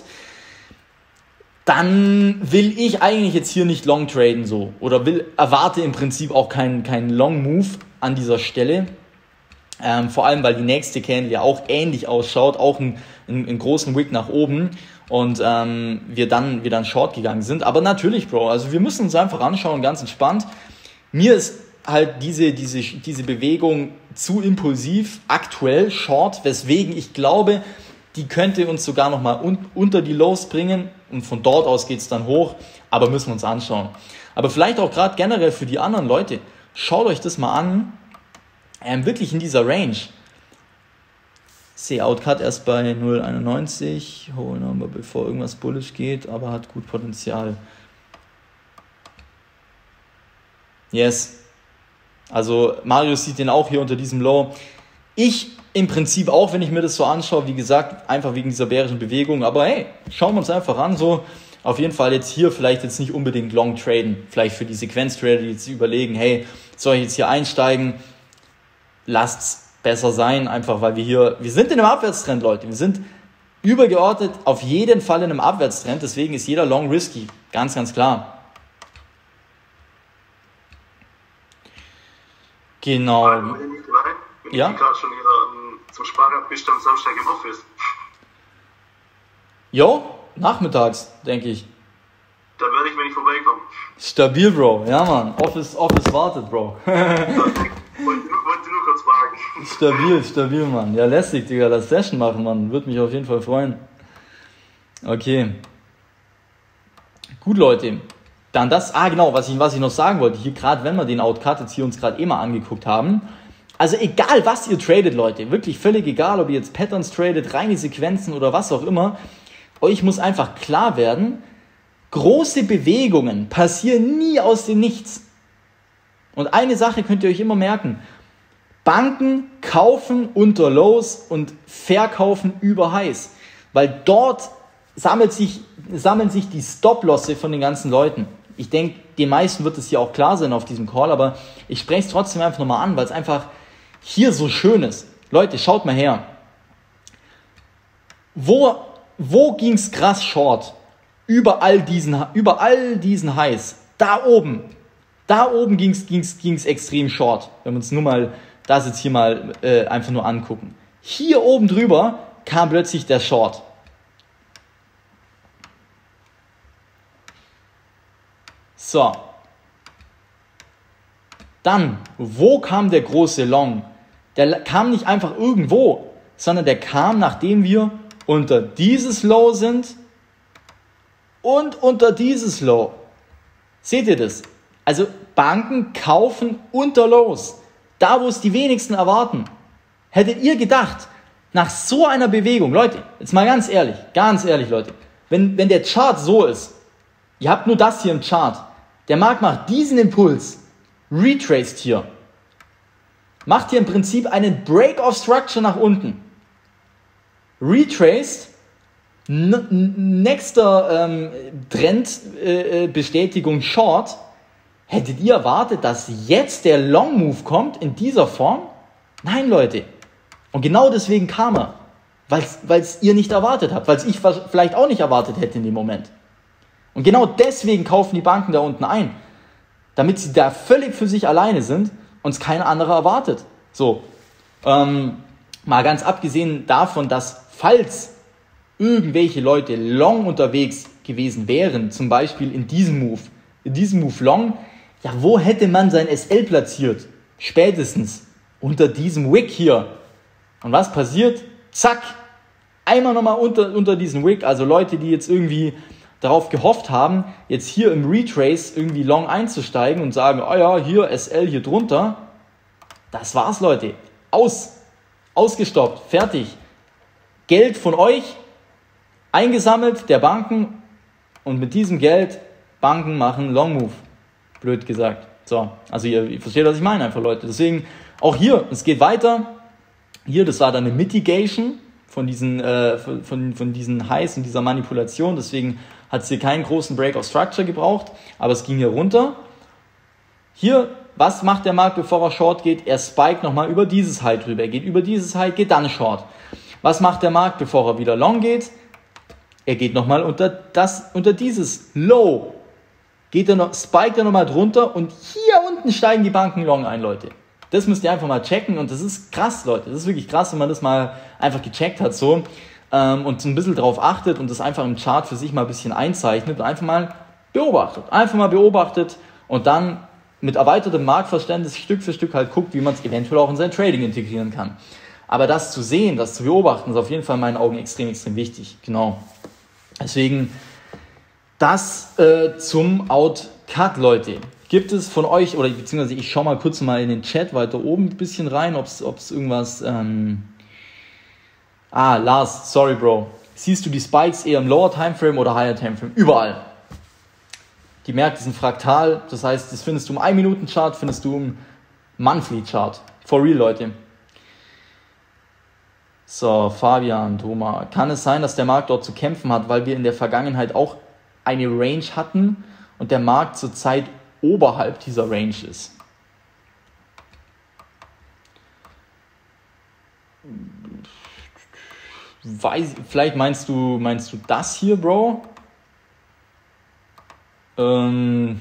dann will ich eigentlich jetzt hier nicht long traden so. Oder erwarte im Prinzip auch keinen Long Move an dieser Stelle. Vor allem, weil die nächste Candle ja auch ähnlich ausschaut, auch einen großen Wick nach oben und wir dann short gegangen sind. Aber natürlich, Bro, also wir müssen uns einfach anschauen, ganz entspannt. Mir ist halt diese Bewegung zu impulsiv, aktuell short, weswegen ich glaube, die könnte uns sogar nochmal unter die Lows bringen und von dort aus geht's dann hoch, aber müssen wir uns anschauen. Aber vielleicht auch gerade generell für die anderen Leute, schaut euch das mal an, wirklich in dieser Range. Sehe Outcut erst bei 0,91, hohe Number, bevor irgendwas bullish geht, aber hat gut Potenzial. Yes. Also Marius sieht den auch hier unter diesem Low. Ich im Prinzip auch, wenn ich mir das so anschaue, wie gesagt, einfach wegen dieser bärischen Bewegung. Aber hey, schauen wir uns einfach an. So, auf jeden Fall jetzt hier vielleicht jetzt nicht unbedingt long traden. Vielleicht für die Sequenz-Trader, die jetzt überlegen, hey, soll ich jetzt hier einsteigen? Lasst's besser sein, einfach weil wir sind in einem Abwärtstrend, Leute. Wir sind übergeordnet auf jeden Fall in einem Abwärtstrend. Deswegen ist jeder Long risky. Ganz, ganz klar. Genau. Wenn Ja? ich gerade schon hier zum Sparrad bist du am Samstag im Office. Jo, nachmittags, denke ich. Da werde ich, wenn ich vorbeikomme. Stabil, Bro. Ja, Mann. Office wartet, Bro. Wollte nur kurz fragen. Stabil, Mann. Ja, lässig, Digga. Lass Session machen, Mann. Würde mich auf jeden Fall freuen. Okay. Gut, Leute. Dann das, genau, was ich noch sagen wollte. Hier, gerade wenn wir den Outcut jetzt hier uns gerade mal angeguckt haben. Also egal, was ihr tradet, Leute. Wirklich völlig egal, ob ihr jetzt Patterns tradet, reine Sequenzen oder was auch immer. Euch muss einfach klar werden, große Bewegungen passieren nie aus dem Nichts. Und eine Sache könnt ihr euch immer merken. Banken kaufen unter Lows und verkaufen über Highs. Weil dort sammeln sich die Stop-Losse von den ganzen Leuten. Ich denke, den meisten wird es hier auch klar sein auf diesem Call, aber ich spreche es trotzdem einfach nochmal an, weil es einfach hier so schön ist. Leute, schaut mal her. Wo ging's krass short? Über all diesen Highs. Da oben ging's extrem short. Wenn wir uns nur mal das jetzt hier mal einfach nur angucken. Hier oben drüber kam plötzlich der Short. So. Dann, wo kam der große Long? Der kam nicht einfach irgendwo, sondern der kam, nachdem wir unter dieses Low sind und unter dieses Low. Seht ihr das? Also Banken kaufen unter Lows. Da, wo es die wenigsten erwarten. Hättet ihr gedacht, nach so einer Bewegung, Leute, jetzt mal ganz ehrlich, Leute, wenn der Chart so ist, ihr habt nur das hier im Chart, der Markt macht diesen Impuls, retraced hier, macht hier im Prinzip einen Break of Structure nach unten, retraced, nächster Trendbestätigung Short. Hättet ihr erwartet, dass jetzt der Long Move kommt in dieser Form? Nein, Leute. Und genau deswegen kam er. Weil es ihr nicht erwartet habt. Weil es ich vielleicht auch nicht erwartet hätte in dem Moment. Und genau deswegen kaufen die Banken da unten ein. Damit sie da völlig für sich alleine sind und es kein anderer erwartet. So. Mal ganz abgesehen davon, dass falls irgendwelche Leute long unterwegs gewesen wären, zum Beispiel in diesem Move long, ja, wo hätte man sein SL platziert? Spätestens unter diesem Wick hier. Und was passiert? Zack, einmal nochmal unter diesen Wick, also Leute, die jetzt irgendwie darauf gehofft haben, jetzt hier im Retrace irgendwie long einzusteigen und sagen, oh ja, hier SL hier drunter. Das war's, Leute. Ausgestoppt, fertig. Geld von euch eingesammelt, der Banken, und mit diesem Geld Banken machen Long Move. Blöd gesagt. So, also ihr versteht, was ich meine einfach, Leute. Deswegen auch hier, es geht weiter. Hier, das war dann eine Mitigation von diesen Highs und dieser Manipulation. Deswegen hat es hier keinen großen Break of Structure gebraucht, aber es ging hier runter. Hier, was macht der Markt, bevor er Short geht? Er spiked nochmal über dieses High drüber. Er geht über dieses High, geht dann Short. Was macht der Markt, bevor er wieder Long geht? Er geht nochmal unter dieses Low. Spiked er nochmal drunter und hier unten steigen die Banken Long ein, Leute. Das müsst ihr einfach mal checken und das ist krass, Leute. Das ist wirklich krass, wenn man das mal einfach gecheckt hat so und so ein bisschen drauf achtet und das einfach im Chart für sich mal ein bisschen einzeichnet und einfach mal beobachtet und dann mit erweitertem Marktverständnis Stück für Stück halt guckt, wie man es eventuell auch in sein Trading integrieren kann. Aber das zu sehen, das zu beobachten, ist auf jeden Fall in meinen Augen extrem, extrem wichtig. Genau. Deswegen das zum Outcut, Leute. Gibt es von euch, oder beziehungsweise ich schaue mal kurz mal in den Chat weiter oben ein bisschen rein, ob es irgendwas... Lars, sorry Bro. Siehst du die Spikes eher im Lower Timeframe oder Higher Timeframe? Überall. Die Märkte sind fraktal, das heißt, das findest du im 1-Minuten-Chart, findest du im Monthly-Chart. For real, Leute. So, Fabian, Thomas. Kann es sein, dass der Markt dort zu kämpfen hat, weil wir in der Vergangenheit auch eine Range hatten und der Markt zurzeit oberhalb dieser Range ist? Vielleicht meinst du das hier, Bro? Würde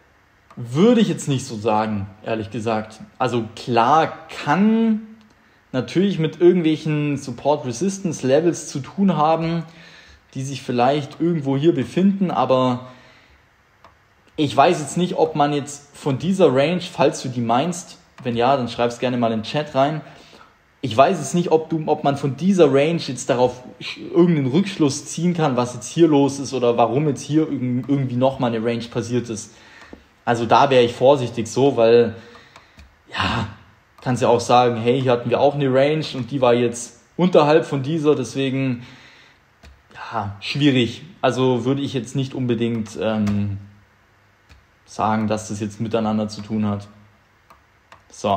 ich jetzt nicht so sagen, ehrlich gesagt. Also klar kann natürlich mit irgendwelchen Support-Resistance-Levels zu tun haben, die sich vielleicht irgendwo hier befinden, aber ich weiß jetzt nicht, ob man jetzt von dieser Range, falls du die meinst, wenn ja, dann schreib es gerne mal in den Chat rein. Ich weiß jetzt nicht, ob man von dieser Range jetzt darauf irgendeinen Rückschluss ziehen kann, was jetzt hier los ist oder warum jetzt hier irgendwie nochmal eine Range passiert ist. Also da wäre ich vorsichtig so, weil, ja, kannst ja auch sagen, hey, hier hatten wir auch eine Range und die war jetzt unterhalb von dieser, deswegen, ja, schwierig. Also würde ich jetzt nicht unbedingt sagen, dass das jetzt miteinander zu tun hat. So.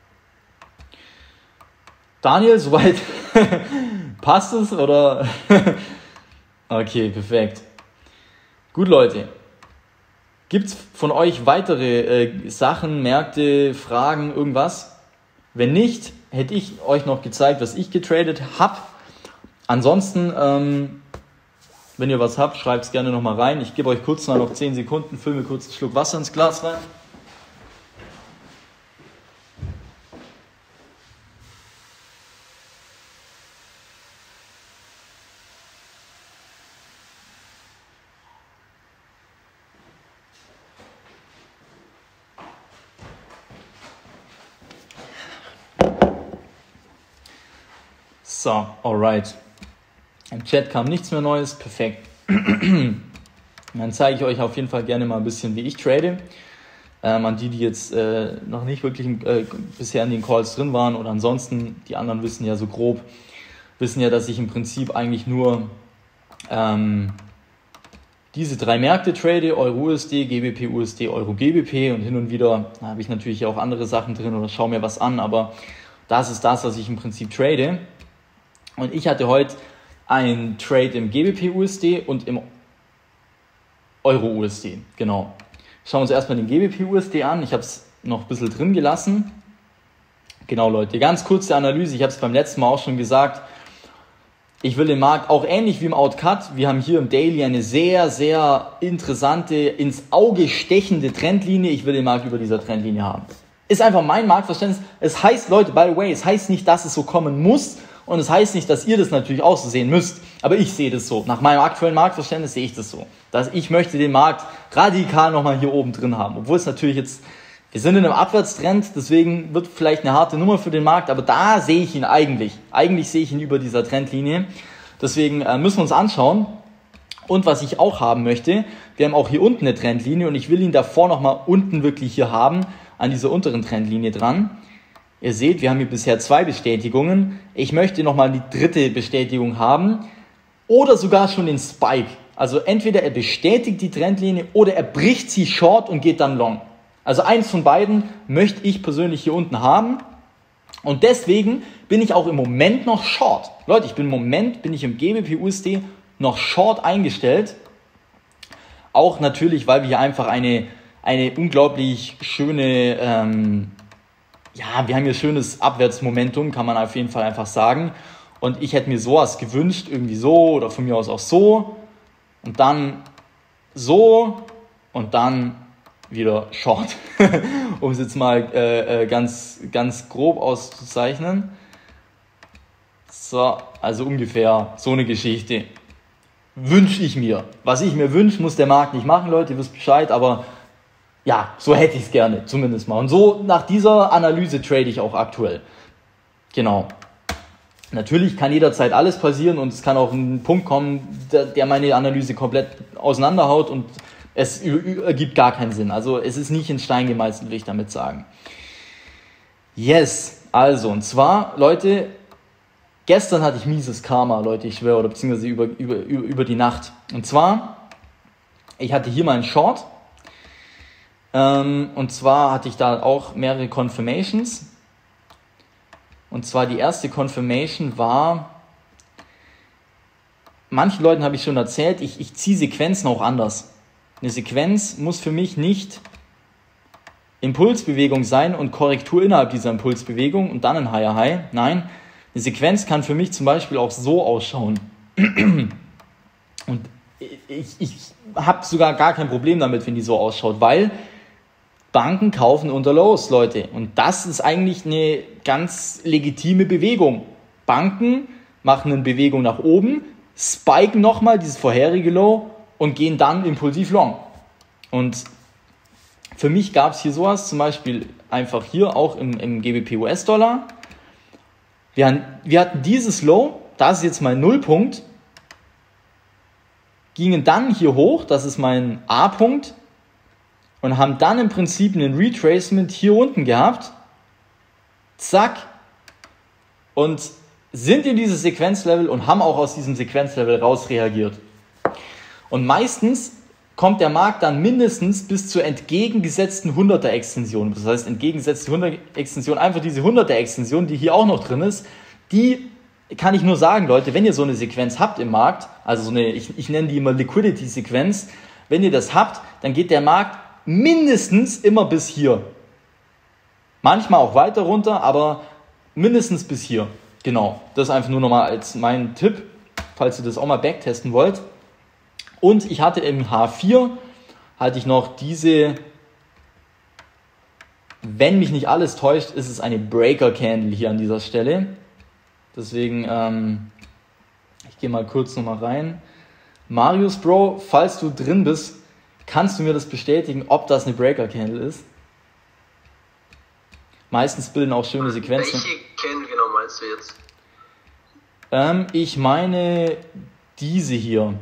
Daniel, soweit passt es oder? Okay, perfekt. Gut, Leute. Gibt's von euch weitere Sachen, Märkte, Fragen, irgendwas? Wenn nicht, hätte ich euch noch gezeigt, was ich getradet habe. Ansonsten, wenn ihr was habt, schreibt es gerne nochmal rein. Ich gebe euch kurz noch 10 Sekunden, fülle mir kurz einen Schluck Wasser ins Glas rein. So, alright. Im Chat kam nichts mehr Neues, perfekt. Dann zeige ich euch auf jeden Fall gerne mal ein bisschen, wie ich trade. An die jetzt noch nicht wirklich bisher in den Calls drin waren oder ansonsten, die anderen wissen ja so grob, wissen ja, dass ich im Prinzip eigentlich nur diese 3 Märkte trade, Euro-USD, GBP-USD, Euro-GBP und hin und wieder habe ich natürlich auch andere Sachen drin oder schaue mir was an, aber das ist das, was ich im Prinzip trade. Und ich hatte heute einen Trade im GBP-USD und im Euro-USD, genau. Schauen wir uns erstmal den GBP-USD an. Ich habe es noch ein bisschen drin gelassen. Genau, Leute, ganz kurze Analyse. Ich habe es beim letzten Mal auch schon gesagt. Ich will den Markt auch ähnlich wie im Outcut. Wir haben hier im Daily eine sehr, sehr interessante, ins Auge stechende Trendlinie. Ich will den Markt über dieser Trendlinie haben. Ist einfach mein Marktverständnis. Es heißt, Leute, by the way, es heißt nicht, dass es so kommen muss. Und es heißt nicht, dass ihr das natürlich auch so sehen müsst. Aber ich sehe das so. Nach meinem aktuellen Marktverständnis sehe ich das so. Dass ich möchte den Markt radikal nochmal hier oben drin haben. Obwohl es natürlich jetzt, wir sind in einem Abwärtstrend, deswegen wird vielleicht eine harte Nummer für den Markt. Aber da sehe ich ihn eigentlich. Eigentlich sehe ich ihn über dieser Trendlinie. Deswegen müssen wir uns anschauen. Und was ich auch haben möchte, wir haben auch hier unten eine Trendlinie. Und ich will ihn davor nochmal unten wirklich hier haben, an dieser unteren Trendlinie dran. Ihr seht, wir haben hier bisher 2 Bestätigungen. Ich möchte nochmal die 3. Bestätigung haben oder sogar schon den Spike. Also entweder er bestätigt die Trendlinie oder er bricht sie short und geht dann long. Also eins von beiden möchte ich persönlich hier unten haben. Und deswegen bin ich auch im Moment noch short. Leute, bin ich im GBP-USD noch short eingestellt. Auch natürlich, weil wir hier einfach eine unglaublich schöne... wir haben hier schönes Abwärtsmomentum, kann man auf jeden Fall einfach sagen. Und ich hätte mir sowas gewünscht, irgendwie so oder von mir aus auch so. Und dann so und dann wieder short. Um es jetzt mal ganz, ganz grob auszuzeichnen. So, also ungefähr so eine Geschichte. Wünsche ich mir. Was ich mir wünsche, muss der Markt nicht machen, Leute, ihr wisst Bescheid, aber... Ja, so hätte ich es gerne, zumindest mal. Und so nach dieser Analyse trade ich auch aktuell. Genau. Natürlich kann jederzeit alles passieren und es kann auch ein Punkt kommen, der meine Analyse komplett auseinanderhaut und es ergibt gar keinen Sinn. Also es ist nicht in Stein gemeißelt, will ich damit sagen. Yes, also und zwar, Leute, gestern hatte ich mieses Karma, Leute, ich schwöre, oder beziehungsweise über die Nacht. Und zwar, ich hatte hier meinen Short. Und zwar hatte ich da auch mehrere Confirmations. Und zwar die erste Confirmation war, manchen Leuten habe ich schon erzählt, ich ziehe Sequenzen auch anders. Eine Sequenz muss für mich nicht Impulsbewegung sein und Korrektur innerhalb dieser Impulsbewegung und dann ein Higher High. Nein, eine Sequenz kann für mich zum Beispiel auch so ausschauen. Und ich habe sogar gar kein Problem damit, wenn die so ausschaut, weil Banken kaufen unter Lows, Leute. Und das ist eigentlich eine ganz legitime Bewegung. Banken machen eine Bewegung nach oben, spiken nochmal dieses vorherige Low und gehen dann impulsiv long. Und für mich gab es hier sowas, zum Beispiel einfach hier auch im GBP US-Dollar. Wir hatten dieses Low, das ist jetzt mein Nullpunkt, gingen dann hier hoch, das ist mein A-Punkt, und haben dann im Prinzip einen Retracement hier unten gehabt. Zack. Und sind in dieses Sequenzlevel und haben auch aus diesem Sequenzlevel raus reagiert. Und meistens kommt der Markt dann mindestens bis zur entgegengesetzten 100er-Extension. Das heißt, entgegengesetzte 100er-Extension, einfach diese 100er-Extension, die hier auch noch drin ist, die kann ich nur sagen, Leute, wenn ihr so eine Sequenz habt im Markt, also so eine, ich nenne die immer Liquidity-Sequenz, wenn ihr das habt, dann geht der Markt mindestens immer bis hier. Manchmal auch weiter runter, aber mindestens bis hier. Genau, das einfach nur nochmal als mein Tipp, falls ihr das auch mal backtesten wollt. Und ich hatte im H4, hatte ich noch diese, wenn mich nicht alles täuscht, ist es eine Breaker Candle hier an dieser Stelle. Deswegen, ich gehe mal kurz nochmal rein. Marius Bro, falls du drin bist, kannst du mir das bestätigen, ob das eine Breaker Candle ist? Meistens bilden auch schöne Sequenzen. Welche Candle genau meinst du jetzt? Ich meine diese hier.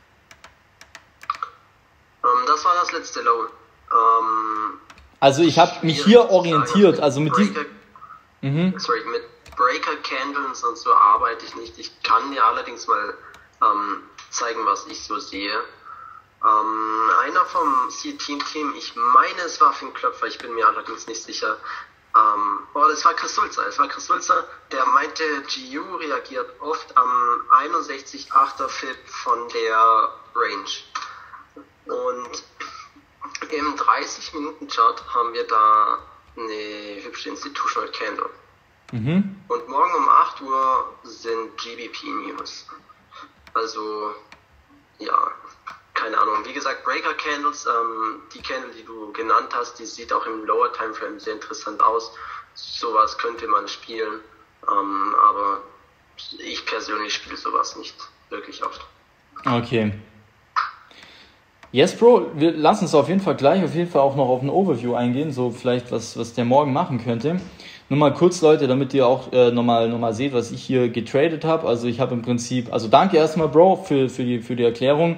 Das war das letzte Low. Also ich habe mich hier orientiert, also mit diesem... Sorry, mit Breaker Candles und so arbeite ich nicht. Ich kann dir allerdings mal zeigen, was ich so sehe. Einer vom C-Team, ich meine es war Finn Klöpfer, ich bin mir allerdings nicht sicher. Das war Chris Sulzer, der meinte, GU reagiert oft am 61,8er FIB von der Range. Und im 30-Minuten-Chart haben wir da eine hübsche Institutional Candle. Und morgen um 8 Uhr sind GBP News. Also, ja, keine Ahnung. Wie gesagt, Breaker Candles, die Candle, die du genannt hast, die sieht auch im Lower Timeframe sehr interessant aus. Sowas könnte man spielen, aber ich persönlich spiele sowas nicht wirklich oft. Okay. Yes, Bro, wir lassen uns auf jeden Fall gleich auch noch auf ein Overview eingehen, so vielleicht was der morgen machen könnte. Nur mal kurz, Leute, damit ihr auch nochmal seht, was ich hier getradet habe. Also ich habe im Prinzip, also danke erstmal, Bro, für die Erklärung.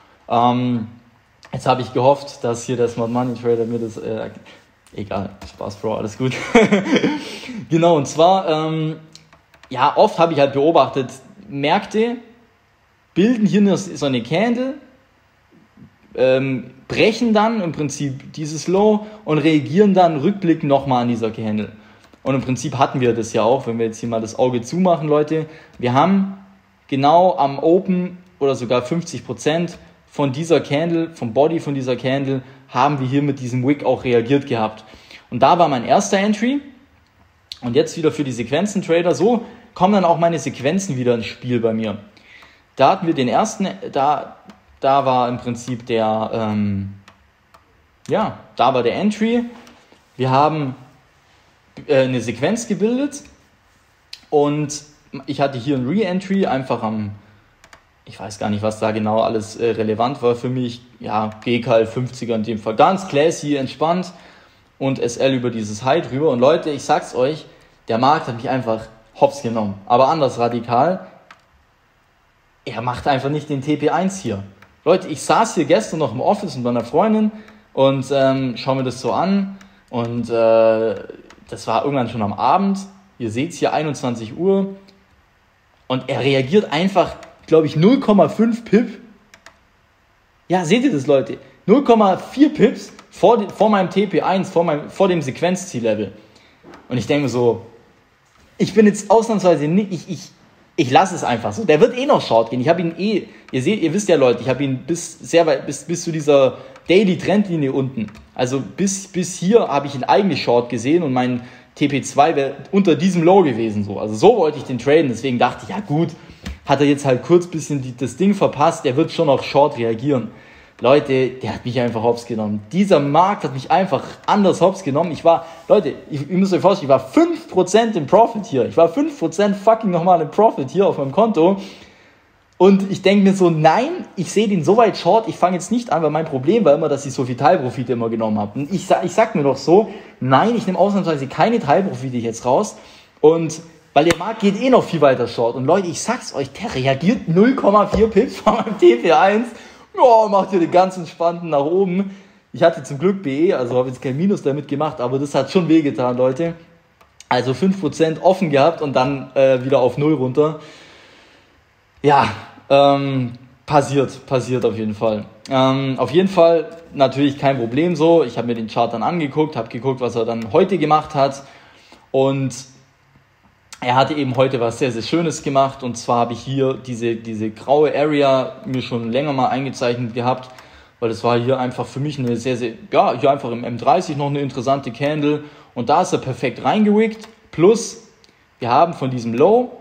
Jetzt habe ich gehofft, dass hier der Smart Money Trader mir das, egal, Spaß, Bro, alles gut. Genau, und zwar, ja, oft habe ich halt beobachtet, Märkte bilden hier so eine Candle, brechen dann im Prinzip dieses Low und reagieren dann rückblickend nochmal an dieser Candle. Und im Prinzip hatten wir das ja auch, wenn wir jetzt hier mal das Auge zumachen, Leute. Wir haben genau am Open oder sogar 50% von dieser Candle, vom Body von dieser Candle, haben wir hier mit diesem Wick auch reagiert gehabt. Und da war mein erster Entry. Und jetzt wieder für die Sequenzen-Trader. So kommen dann auch meine Sequenzen wieder ins Spiel bei mir. Da hatten wir den ersten, da war im Prinzip der, da war der Entry. Wir haben eine Sequenz gebildet und ich hatte hier ein Re-Entry, einfach ich weiß gar nicht, was da genau alles relevant war für mich, ja, GKL 50er in dem Fall, ganz classy, entspannt und SL über dieses High drüber und Leute, ich sag's euch, der Markt hat mich einfach hops genommen, aber anders radikal, er macht einfach nicht den TP1 hier. Leute, ich saß hier gestern noch im Office mit meiner Freundin und schaue mir das so an und das war irgendwann schon am Abend. Ihr seht es hier, 21 Uhr. Und er reagiert einfach, glaube ich, 0,5 Pip. Ja, seht ihr das, Leute? 0,4 Pips vor meinem TP1, vor dem Sequenzziellevel. Und ich denke so, ich bin jetzt ausnahmsweise nicht, ich lasse es einfach so. Der wird eh noch Short gehen. Ich habe ihn ihr wisst ja, Leute, ich habe ihn bis zu dieser Daily Trendlinie unten. Also bis hier habe ich ihn eigentlich Short gesehen und mein TP2 wäre unter diesem Low gewesen. So. Also so wollte ich den traden. Deswegen dachte ich, ja gut, hat er jetzt halt kurz ein bisschen das Ding verpasst. Der wird schon auf Short reagieren. Leute, der hat mich einfach hops genommen. Dieser Markt hat mich einfach anders hops genommen. Leute, ihr müsst euch vorstellen, ich war 5% im Profit hier. Ich war 5% fucking nochmal im Profit hier auf meinem Konto. Und ich denke mir so, nein, ich sehe den so weit short, ich fange jetzt nicht an, weil mein Problem war immer, dass ich so viel Teilprofite immer genommen habe. Und ich sag mir doch so, nein, ich nehme ausnahmsweise keine Teilprofite jetzt raus. Und weil der Markt geht eh noch viel weiter short. Und Leute, ich sag's euch, der reagiert 0,4 Pips von meinem TP1. Ja, macht hier den ganz entspannten nach oben. Ich hatte zum Glück BE, also habe jetzt kein Minus damit gemacht, aber das hat schon wehgetan, Leute. Also 5% offen gehabt und dann wieder auf 0 runter. Ja, passiert auf jeden Fall. Auf jeden Fall natürlich kein Problem so. Ich habe mir den Chart dann angeguckt, habe geguckt, was er dann heute gemacht hat. Und er hatte eben heute was sehr, sehr Schönes gemacht. Und zwar habe ich hier diese graue Area mir schon länger mal eingezeichnet gehabt, weil das war hier einfach für mich eine sehr, sehr, ja, hier einfach im M30 noch eine interessante Candle. Und da ist er perfekt reingewickt. Plus, wir haben von diesem Low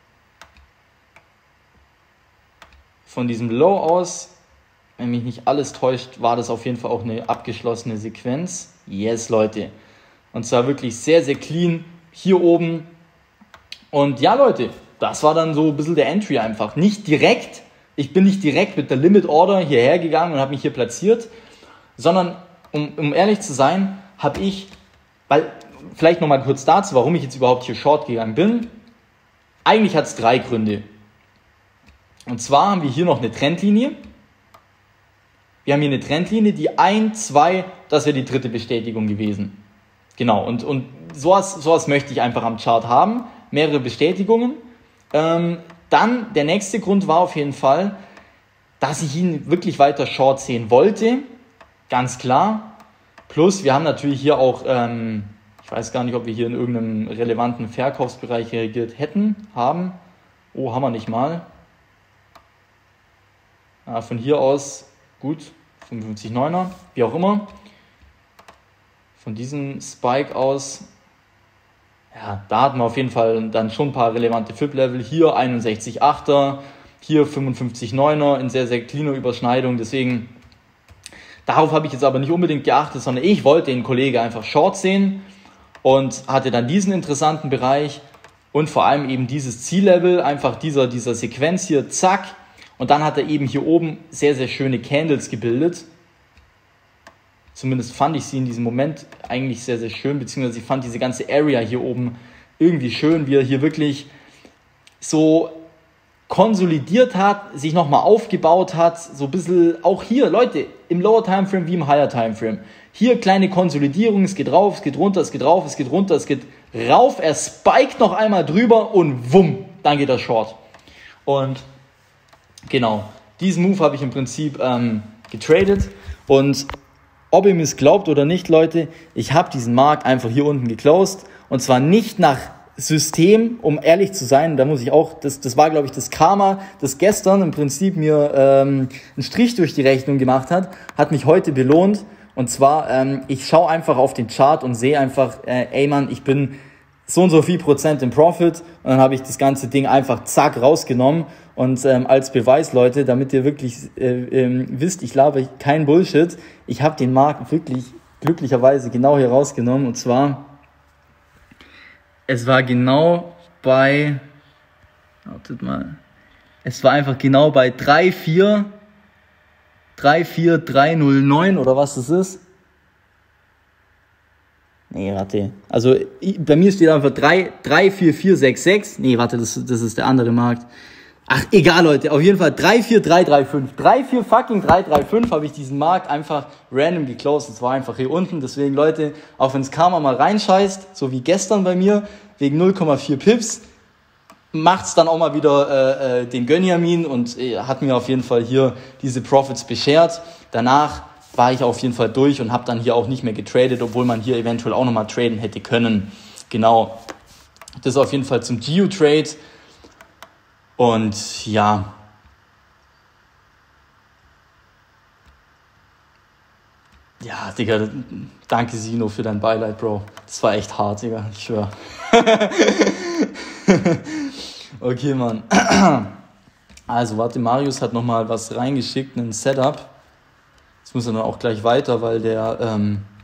aus, wenn mich nicht alles täuscht, war das auf jeden Fall auch eine abgeschlossene Sequenz. Yes, Leute. Und zwar wirklich sehr, sehr clean hier oben. Und ja, Leute, das war dann so ein bisschen der Entry einfach. Ich bin nicht direkt mit der Limit Order hierher gegangen und habe mich hier platziert, sondern, um ehrlich zu sein, habe ich, weil, vielleicht nochmal kurz dazu, warum ich jetzt überhaupt hier short gegangen bin. Eigentlich hat es 3 Gründe. Und zwar haben wir hier noch eine Trendlinie. Wir haben hier eine Trendlinie, die 1, 2, das wäre die 3. Bestätigung gewesen. Genau, und sowas möchte ich einfach am Chart haben. Mehrere Bestätigungen. Dann der nächste Grund war auf jeden Fall, dass ich ihn wirklich weiter short sehen wollte. Ganz klar. Plus wir haben natürlich hier auch, ich weiß gar nicht, ob wir hier in irgendeinem relevanten Verkaufsbereich reagiert haben. Oh, haben wir nicht mal. Von hier aus, gut, 55,9er, wie auch immer. Von diesem Spike aus, ja, da hatten wir auf jeden Fall dann schon ein paar relevante FIB-Level. Hier 61,8er, hier 55,9er in sehr, sehr cleaner Überschneidung. Deswegen, darauf habe ich jetzt aber nicht unbedingt geachtet, sondern ich wollte den Kollegen einfach short sehen und hatte dann diesen interessanten Bereich und vor allem eben dieses Ziellevel, einfach dieser Sequenz hier, zack. Und dann hat er eben hier oben sehr, sehr schöne Candles gebildet. Zumindest fand ich sie in diesem Moment eigentlich sehr, sehr schön, beziehungsweise ich fand diese ganze Area hier oben irgendwie schön, wie er hier wirklich so konsolidiert hat, sich nochmal aufgebaut hat, so ein bisschen, auch hier, Leute, im Lower Timeframe wie im Higher Timeframe. Hier kleine Konsolidierung, es geht rauf, es geht runter, es geht rauf, es geht runter, es geht rauf, er spiked noch einmal drüber und wumm, dann geht er short. Und genau, diesen Move habe ich im Prinzip getradet und ob ihr mir es glaubt oder nicht, Leute, ich habe diesen Markt einfach hier unten geclosed und zwar nicht nach System, um ehrlich zu sein, da muss ich auch, das war glaube ich das Karma, das gestern im Prinzip mir einen Strich durch die Rechnung gemacht hat mich heute belohnt und zwar, ich schaue einfach auf den Chart und sehe einfach, ey Mann, ich bin so und so viel Prozent im Profit und dann habe ich das ganze Ding einfach zack rausgenommen und als Beweis, Leute, damit ihr wirklich wisst, ich laber kein Bullshit, ich habe den Markt wirklich glücklicherweise genau hier rausgenommen und zwar, es war genau bei, wartet mal, es war einfach genau bei 34309 oder was das ist. Nee, warte. Also bei mir steht einfach 34466. Nee, warte, das ist der andere Markt. Ach, egal, Leute. Auf jeden Fall 34335. 345 habe ich diesen Markt einfach random geclosed. Das war einfach hier unten. Deswegen, Leute, auch wenn es Karma mal reinscheißt, so wie gestern bei mir, wegen 0,4 Pips, macht's dann auch mal wieder den Gönjamin und hat mir auf jeden Fall hier diese Profits beschert. Danach war ich auf jeden Fall durch und habe dann hier auch nicht mehr getradet, obwohl man hier eventuell auch nochmal traden hätte können. Genau, das auf jeden Fall zum Geo-Trade. Und ja, Digga, danke Sino für dein Beileid, Bro. Das war echt hart, Digga, ich schwör. Okay, Mann. Also, warte, Marius hat nochmal was reingeschickt, ein Setup. Jetzt muss er dann auch gleich weiter, weil der...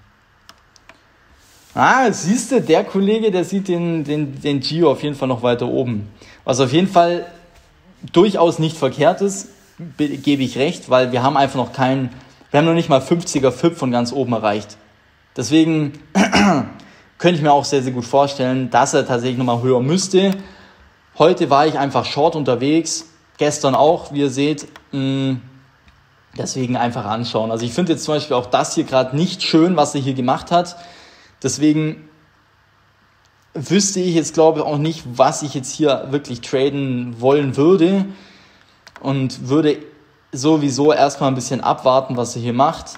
siehst du, der Kollege, der sieht den Gio auf jeden Fall noch weiter oben. Was auf jeden Fall durchaus nicht verkehrt ist, gebe ich recht, weil wir haben einfach noch wir haben noch nicht mal 50er FIP von ganz oben erreicht. Deswegen könnte ich mir auch sehr, sehr gut vorstellen, dass er tatsächlich nochmal höher müsste. Heute war ich einfach short unterwegs, gestern auch, wie ihr seht. Deswegen einfach anschauen. Also ich finde jetzt zum Beispiel auch das hier gerade nicht schön, was er hier gemacht hat. Deswegen wüsste ich jetzt, glaube ich, auch nicht, was ich jetzt hier wirklich traden wollen würde. Und würde sowieso erstmal ein bisschen abwarten, was er hier macht.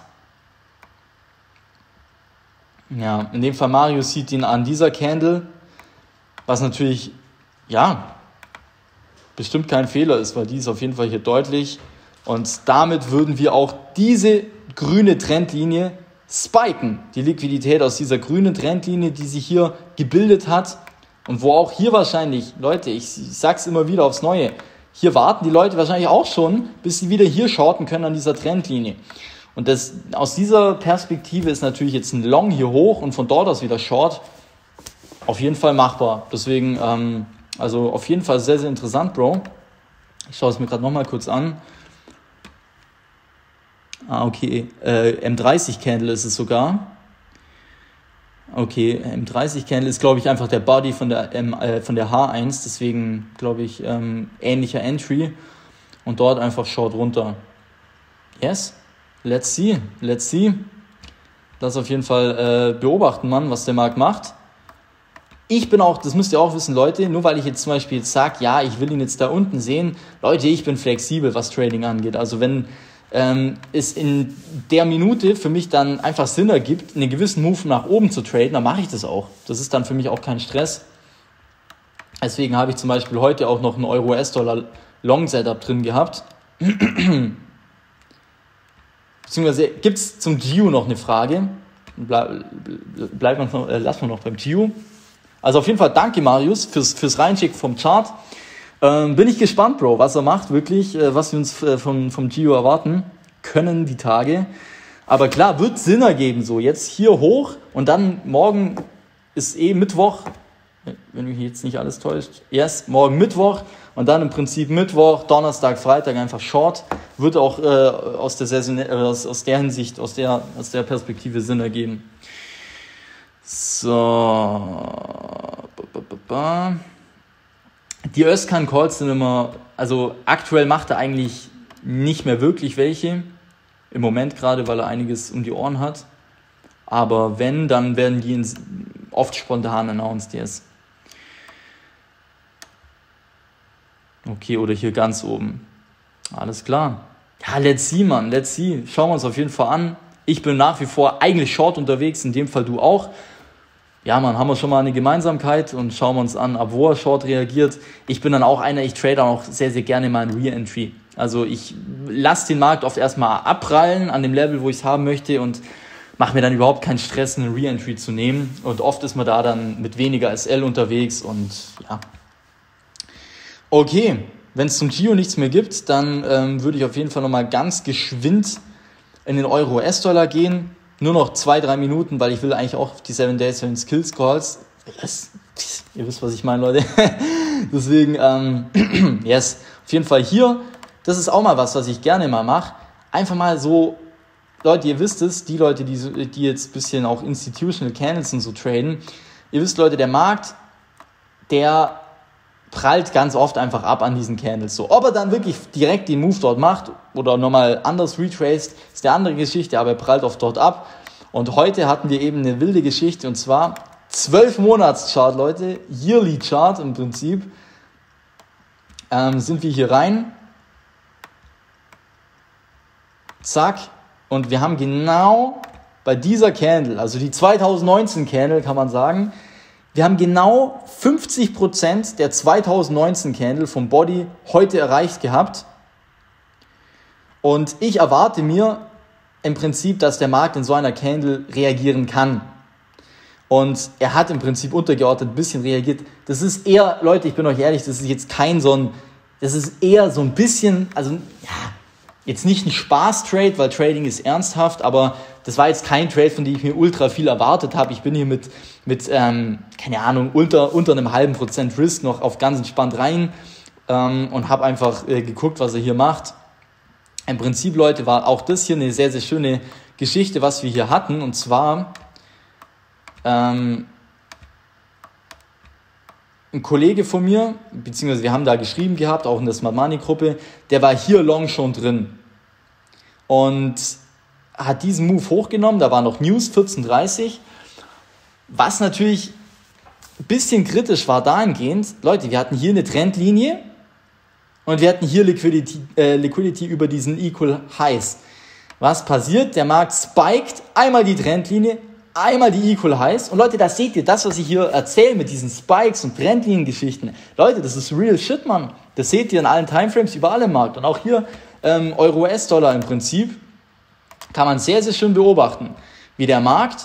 Ja, in dem Fall Marius sieht ihn an dieser Candle, was natürlich, bestimmt kein Fehler ist, weil die ist auf jeden Fall hier deutlich. Und damit würden wir auch diese grüne Trendlinie spiken. Die Liquidität aus dieser grünen Trendlinie, die sich hier gebildet hat und wo auch hier wahrscheinlich, Leute, ich sag's immer wieder aufs Neue, hier warten die Leute wahrscheinlich auch schon, bis sie wieder hier shorten können an dieser Trendlinie. Und aus dieser Perspektive ist natürlich jetzt ein Long hier hoch und von dort aus wieder Short auf jeden Fall machbar. Deswegen, also auf jeden Fall sehr, sehr interessant, Bro. Ich schaue es mir gerade nochmal kurz an. Okay, M30 Candle ist es sogar. Okay, M30 Candle ist, glaube ich, einfach der Body von der H1, deswegen, glaube ich, ähnlicher Entry und dort einfach Short runter. Yes, let's see. Lass auf jeden Fall beobachten, Mann, was der Markt macht. Ich bin auch, das müsst ihr auch wissen, Leute, nur weil ich jetzt zum Beispiel sage, ja, ich will ihn jetzt da unten sehen, Leute, ich bin flexibel, was Trading angeht. Also wenn es in der Minute für mich dann einfach Sinn ergibt, einen gewissen Move nach oben zu traden, dann mache ich das auch. Das ist dann für mich auch kein Stress. Deswegen habe ich zum Beispiel heute auch noch ein Euro-US-Dollar Long-Setup drin gehabt. Beziehungsweise gibt es zum Gio noch eine Frage. Lassen wir noch beim Gio. Also auf jeden Fall danke, Marius, fürs Reinschicken vom Chart. Bin ich gespannt, Bro, was er macht, wirklich, was wir uns vom Gio erwarten können die Tage. Aber klar, wird Sinn ergeben, so jetzt hier hoch und dann morgen ist Mittwoch, wenn mich jetzt nicht alles täuscht. Yes, morgen Mittwoch und dann im Prinzip Mittwoch, Donnerstag, Freitag einfach Short. Wird auch aus der Hinsicht, aus der Perspektive Sinn ergeben. So. Die Özkan Calls sind immer, also aktuell macht er eigentlich nicht mehr wirklich welche. Im Moment gerade, weil er einiges um die Ohren hat. Aber wenn, dann werden die oft spontan announced, yes. Okay, oder hier ganz oben. Alles klar. Ja, let's see, Mann, let's see. Schauen wir uns auf jeden Fall an. Ich bin nach wie vor eigentlich short unterwegs, in dem Fall du auch. Ja, Mann, haben wir schon mal eine Gemeinsamkeit und schauen wir uns an, ab wo er short reagiert. Ich bin dann auch einer, ich trade auch sehr, sehr gerne mal ein Re-Entry. Also ich lasse den Markt oft erstmal abprallen an dem Level, wo ich es haben möchte und mache mir dann überhaupt keinen Stress, einen Re-Entry zu nehmen. Und oft ist man da dann mit weniger SL unterwegs und ja. Okay, wenn es zum Gio nichts mehr gibt, dann würde ich auf jeden Fall nochmal ganz geschwind in den Euro-US-Dollar gehen. Nur noch 2-3 Minuten, weil ich will eigentlich auch die 7 Days 7 Skills Calls. Ihr wisst, was ich meine, Leute. Deswegen, yes, auf jeden Fall hier. Das ist auch mal was ich gerne mal mache. Einfach mal so, Leute, ihr wisst es, die Leute, die jetzt ein bisschen auch Institutional Candles und so traden. Ihr wisst, Leute, der Markt, der prallt ganz oft einfach ab an diesen Candles. So, ob er dann wirklich direkt den Move dort macht oder nochmal anders retraced, ist eine andere Geschichte, aber er prallt oft dort ab. Und heute hatten wir eben eine wilde Geschichte und zwar 12-Monats-Chart, Leute, Yearly Chart im Prinzip. Sind wir hier rein. Zack. Und wir haben genau bei dieser Candle, also die 2019 Candle kann man sagen, wir haben genau 50% der 2019 Candle vom Body heute erreicht gehabt. Und ich erwarte mir im Prinzip, dass der Markt in so einer Candle reagieren kann. Und er hat im Prinzip untergeordnet ein bisschen reagiert. Das ist eher, Leute, ich bin euch ehrlich, das ist jetzt kein das ist eher so ein bisschen, also ja, jetzt nicht ein Spaß-Trade, weil Trading ist ernsthaft, aber das war jetzt kein Trade, von dem ich mir ultra viel erwartet habe. Ich bin hier mit keine Ahnung, unter einem halben Prozent Risk noch auf ganz entspannt rein und habe einfach geguckt, was er hier macht. Im Prinzip, Leute, war auch das hier eine sehr, sehr schöne Geschichte, was wir hier hatten. Und zwar ein Kollege von mir, beziehungsweise wir haben da geschrieben gehabt, auch in der Smart Money Gruppe, der war hier long schon drin und hat diesen Move hochgenommen. Da war noch News 14:30, was natürlich ein bisschen kritisch war dahingehend. Leute, wir hatten hier eine Trendlinie und wir hatten hier Liquidity über diesen Equal Highs. Was passiert? Der Markt spiked, einmal die Trendlinie, einmal die Equal Highs. Und Leute, das seht ihr, das, was ich hier erzähle mit diesen Spikes und Trendlinien-Geschichten. Leute, das ist real shit, Mann. Das seht ihr in allen Timeframes, überall im Markt. Und auch hier Euro-US-Dollar im Prinzip kann man sehr, sehr schön beobachten, wie der Markt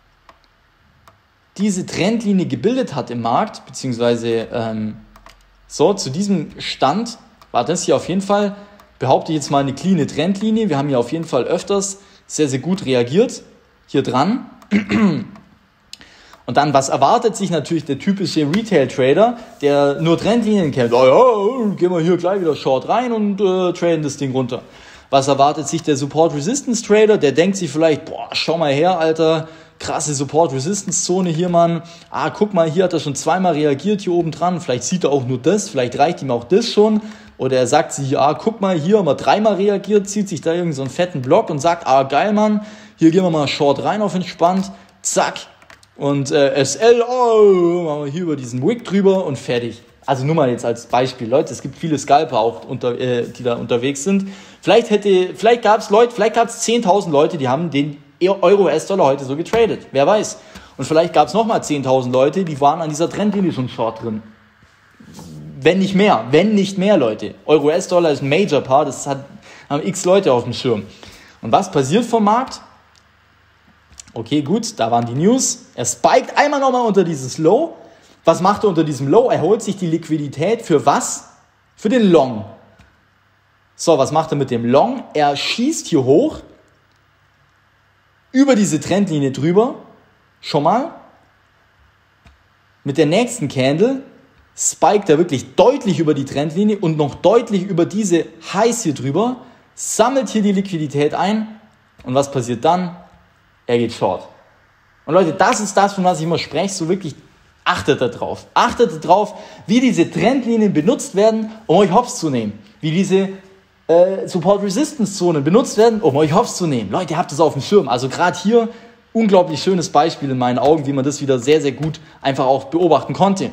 diese Trendlinie gebildet hat im Markt, beziehungsweise zu diesem Stand war das hier auf jeden Fall, behaupte ich jetzt mal, eine cleane Trendlinie. Wir haben hier auf jeden Fall öfters sehr, sehr gut reagiert, hier dran. Und dann, was erwartet sich natürlich der typische Retail-Trader, der nur Trendlinien kennt? Oh ja, gehen wir hier gleich wieder Short rein und traden das Ding runter. Was erwartet sich der Support-Resistance-Trader? Der denkt sich vielleicht, boah, schau mal her, Alter, krasse Support-Resistance-Zone hier, Mann. Guck mal, hier hat er schon zweimal reagiert, hier oben dran. Vielleicht sieht er auch nur das, vielleicht reicht ihm auch das schon. Oder er sagt sich, guck mal, hier haben wir dreimal reagiert, zieht sich da irgend so einen fetten Block und sagt, geil, Mann, hier gehen wir mal Short rein auf entspannt, zack. Und SL, machen wir hier über diesen Wick drüber und fertig. Also nur mal jetzt als Beispiel, Leute, es gibt viele Scalper auch, die da unterwegs sind. Vielleicht gab es 10.000 Leute, die haben den Euro-US-Dollar heute so getradet. Wer weiß. Und vielleicht gab es nochmal 10.000 Leute, die waren an dieser Trendlinie schon short drin. Wenn nicht mehr, Leute. Euro-US-Dollar ist ein Major Part, das haben x Leute auf dem Schirm. Und was passiert vom Markt? Okay, gut, da waren die News. Er spiked einmal nochmal unter dieses Low. Was macht er unter diesem Low? Er holt sich die Liquidität für was? Für den Long. So, was macht er mit dem Long? Er schießt hier hoch, über diese Trendlinie drüber, schon mal. Mit der nächsten Candle spiked er wirklich deutlich über die Trendlinie und noch deutlich über diese Highs hier drüber, sammelt hier die Liquidität ein und was passiert dann? Er geht short. Und Leute, das ist das, von was ich immer spreche, so wirklich achtet da drauf. Achtet darauf, wie diese Trendlinien benutzt werden, um euch hops zu nehmen. Wie diese Support-Resistance-Zonen benutzt werden, um euch hops zu nehmen. Leute, ihr habt das auf dem Schirm. Also gerade hier, unglaublich schönes Beispiel in meinen Augen, wie man das wieder sehr, sehr gut einfach auch beobachten konnte.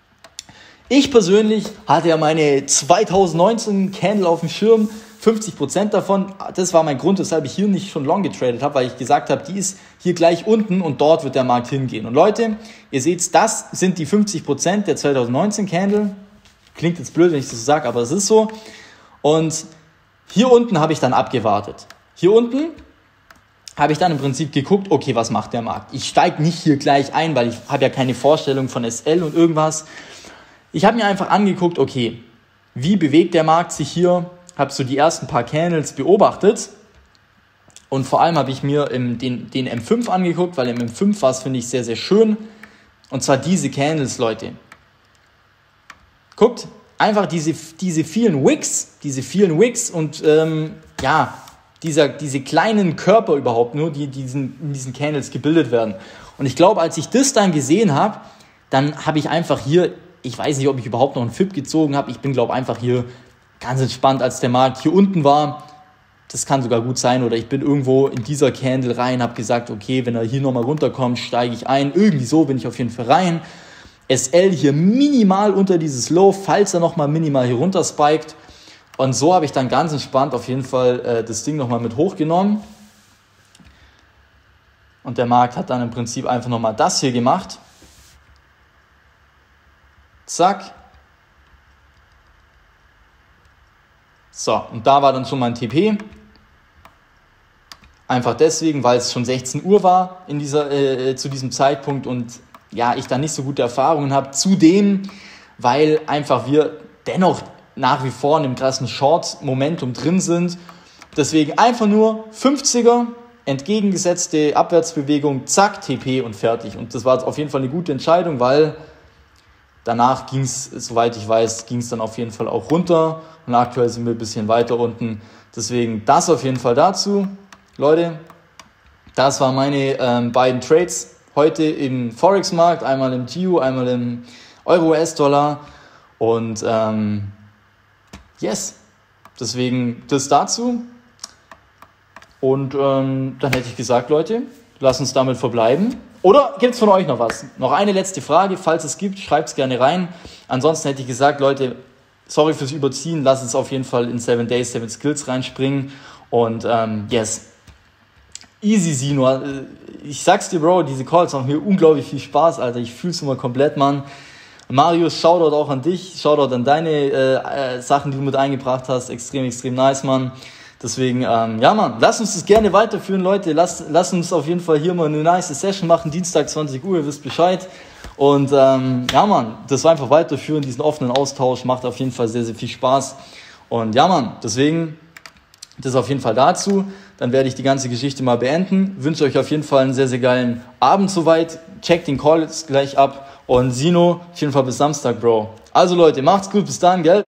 Ich persönlich hatte ja meine 2019 Candle auf dem Schirm, 50% davon, das war mein Grund, weshalb ich hier nicht schon long getradet habe, weil ich gesagt habe, die ist hier gleich unten und dort wird der Markt hingehen. Und Leute, ihr seht, das sind die 50% der 2019 Candle. Klingt jetzt blöd, wenn ich das so sage, aber es ist so. Und hier unten habe ich dann abgewartet. Hier unten habe ich dann im Prinzip geguckt, okay, was macht der Markt? Ich steige nicht hier gleich ein, weil ich habe ja keine Vorstellung von SL und irgendwas. Ich habe mir einfach angeguckt, okay, wie bewegt der Markt sich hier? Habe so die ersten paar Candles beobachtet und vor allem habe ich mir den M5 angeguckt, weil im M5 war es, finde ich, sehr, sehr schön. Und zwar diese Candles, Leute. Guckt, einfach diese vielen Wicks und diese kleinen Körper überhaupt nur, die in diesen Candles gebildet werden. Und ich glaube, als ich das dann gesehen habe, dann habe ich einfach hier, ich weiß nicht, ob ich überhaupt noch einen FIB gezogen habe, ich bin, glaube einfach hier ganz entspannt, als der Markt hier unten war. Das kann sogar gut sein. Oder ich bin irgendwo in dieser Candle rein, habe gesagt, okay, wenn er hier nochmal runterkommt, steige ich ein. Irgendwie so bin ich auf jeden Fall rein. SL hier minimal unter dieses Low, falls er nochmal minimal hier runter spiked. Und so habe ich dann ganz entspannt auf jeden Fall das Ding nochmal mit hochgenommen. Und der Markt hat dann im Prinzip einfach nochmal das hier gemacht. Zack. So, und da war dann schon mein TP. Einfach deswegen, weil es schon 16 Uhr war zu diesem Zeitpunkt und ja, ich da nicht so gute Erfahrungen habe. Zudem, weil einfach wir dennoch nach wie vor in einem krassen Short-Momentum drin sind Deswegen einfach nur 50er, entgegengesetzte Abwärtsbewegung, zack, TP und fertig. Und das war auf jeden Fall eine gute Entscheidung, weil danach ging es, soweit ich weiß, ging es dann auf jeden Fall auch runter. Und aktuell sind wir ein bisschen weiter unten. Deswegen das auf jeden Fall dazu. Leute, das waren meine beiden Trades heute im Forex-Markt. Einmal im GU, einmal im Euro-US-Dollar. Und yes, deswegen das dazu. Und dann hätte ich gesagt, Leute, lasst uns damit verbleiben. Oder gibt es von euch noch was? Noch eine letzte Frage, falls es gibt, schreibt es gerne rein. Ansonsten hätte ich gesagt, Leute, sorry fürs Überziehen, lasst uns auf jeden Fall in 7 Days, 7 Skills reinspringen. Und yes, easy Sino. Ich sag's dir, Bro, diese Calls machen mir unglaublich viel Spaß, Alter. Ich fühl's immer komplett, Mann. Marius, Shoutout auch an dich, Shoutout an deine Sachen, die du mit eingebracht hast. Extrem, extrem nice, Mann. Deswegen, ja, Mann, lasst uns das gerne weiterführen, Leute. Lasst uns auf jeden Fall hier mal eine nice Session machen. Dienstag 20 Uhr, ihr wisst Bescheid. Und ja, Mann, das war einfach weiterführen, diesen offenen Austausch. Macht auf jeden Fall sehr, sehr viel Spaß. Und ja, Mann, deswegen, das auf jeden Fall dazu. Dann werde ich die ganze Geschichte mal beenden. Wünsche euch auf jeden Fall einen sehr, sehr geilen Abend soweit. Checkt den Call jetzt gleich ab. Und Sino, auf jeden Fall bis Samstag, Bro. Also Leute, macht's gut, bis dann, gell?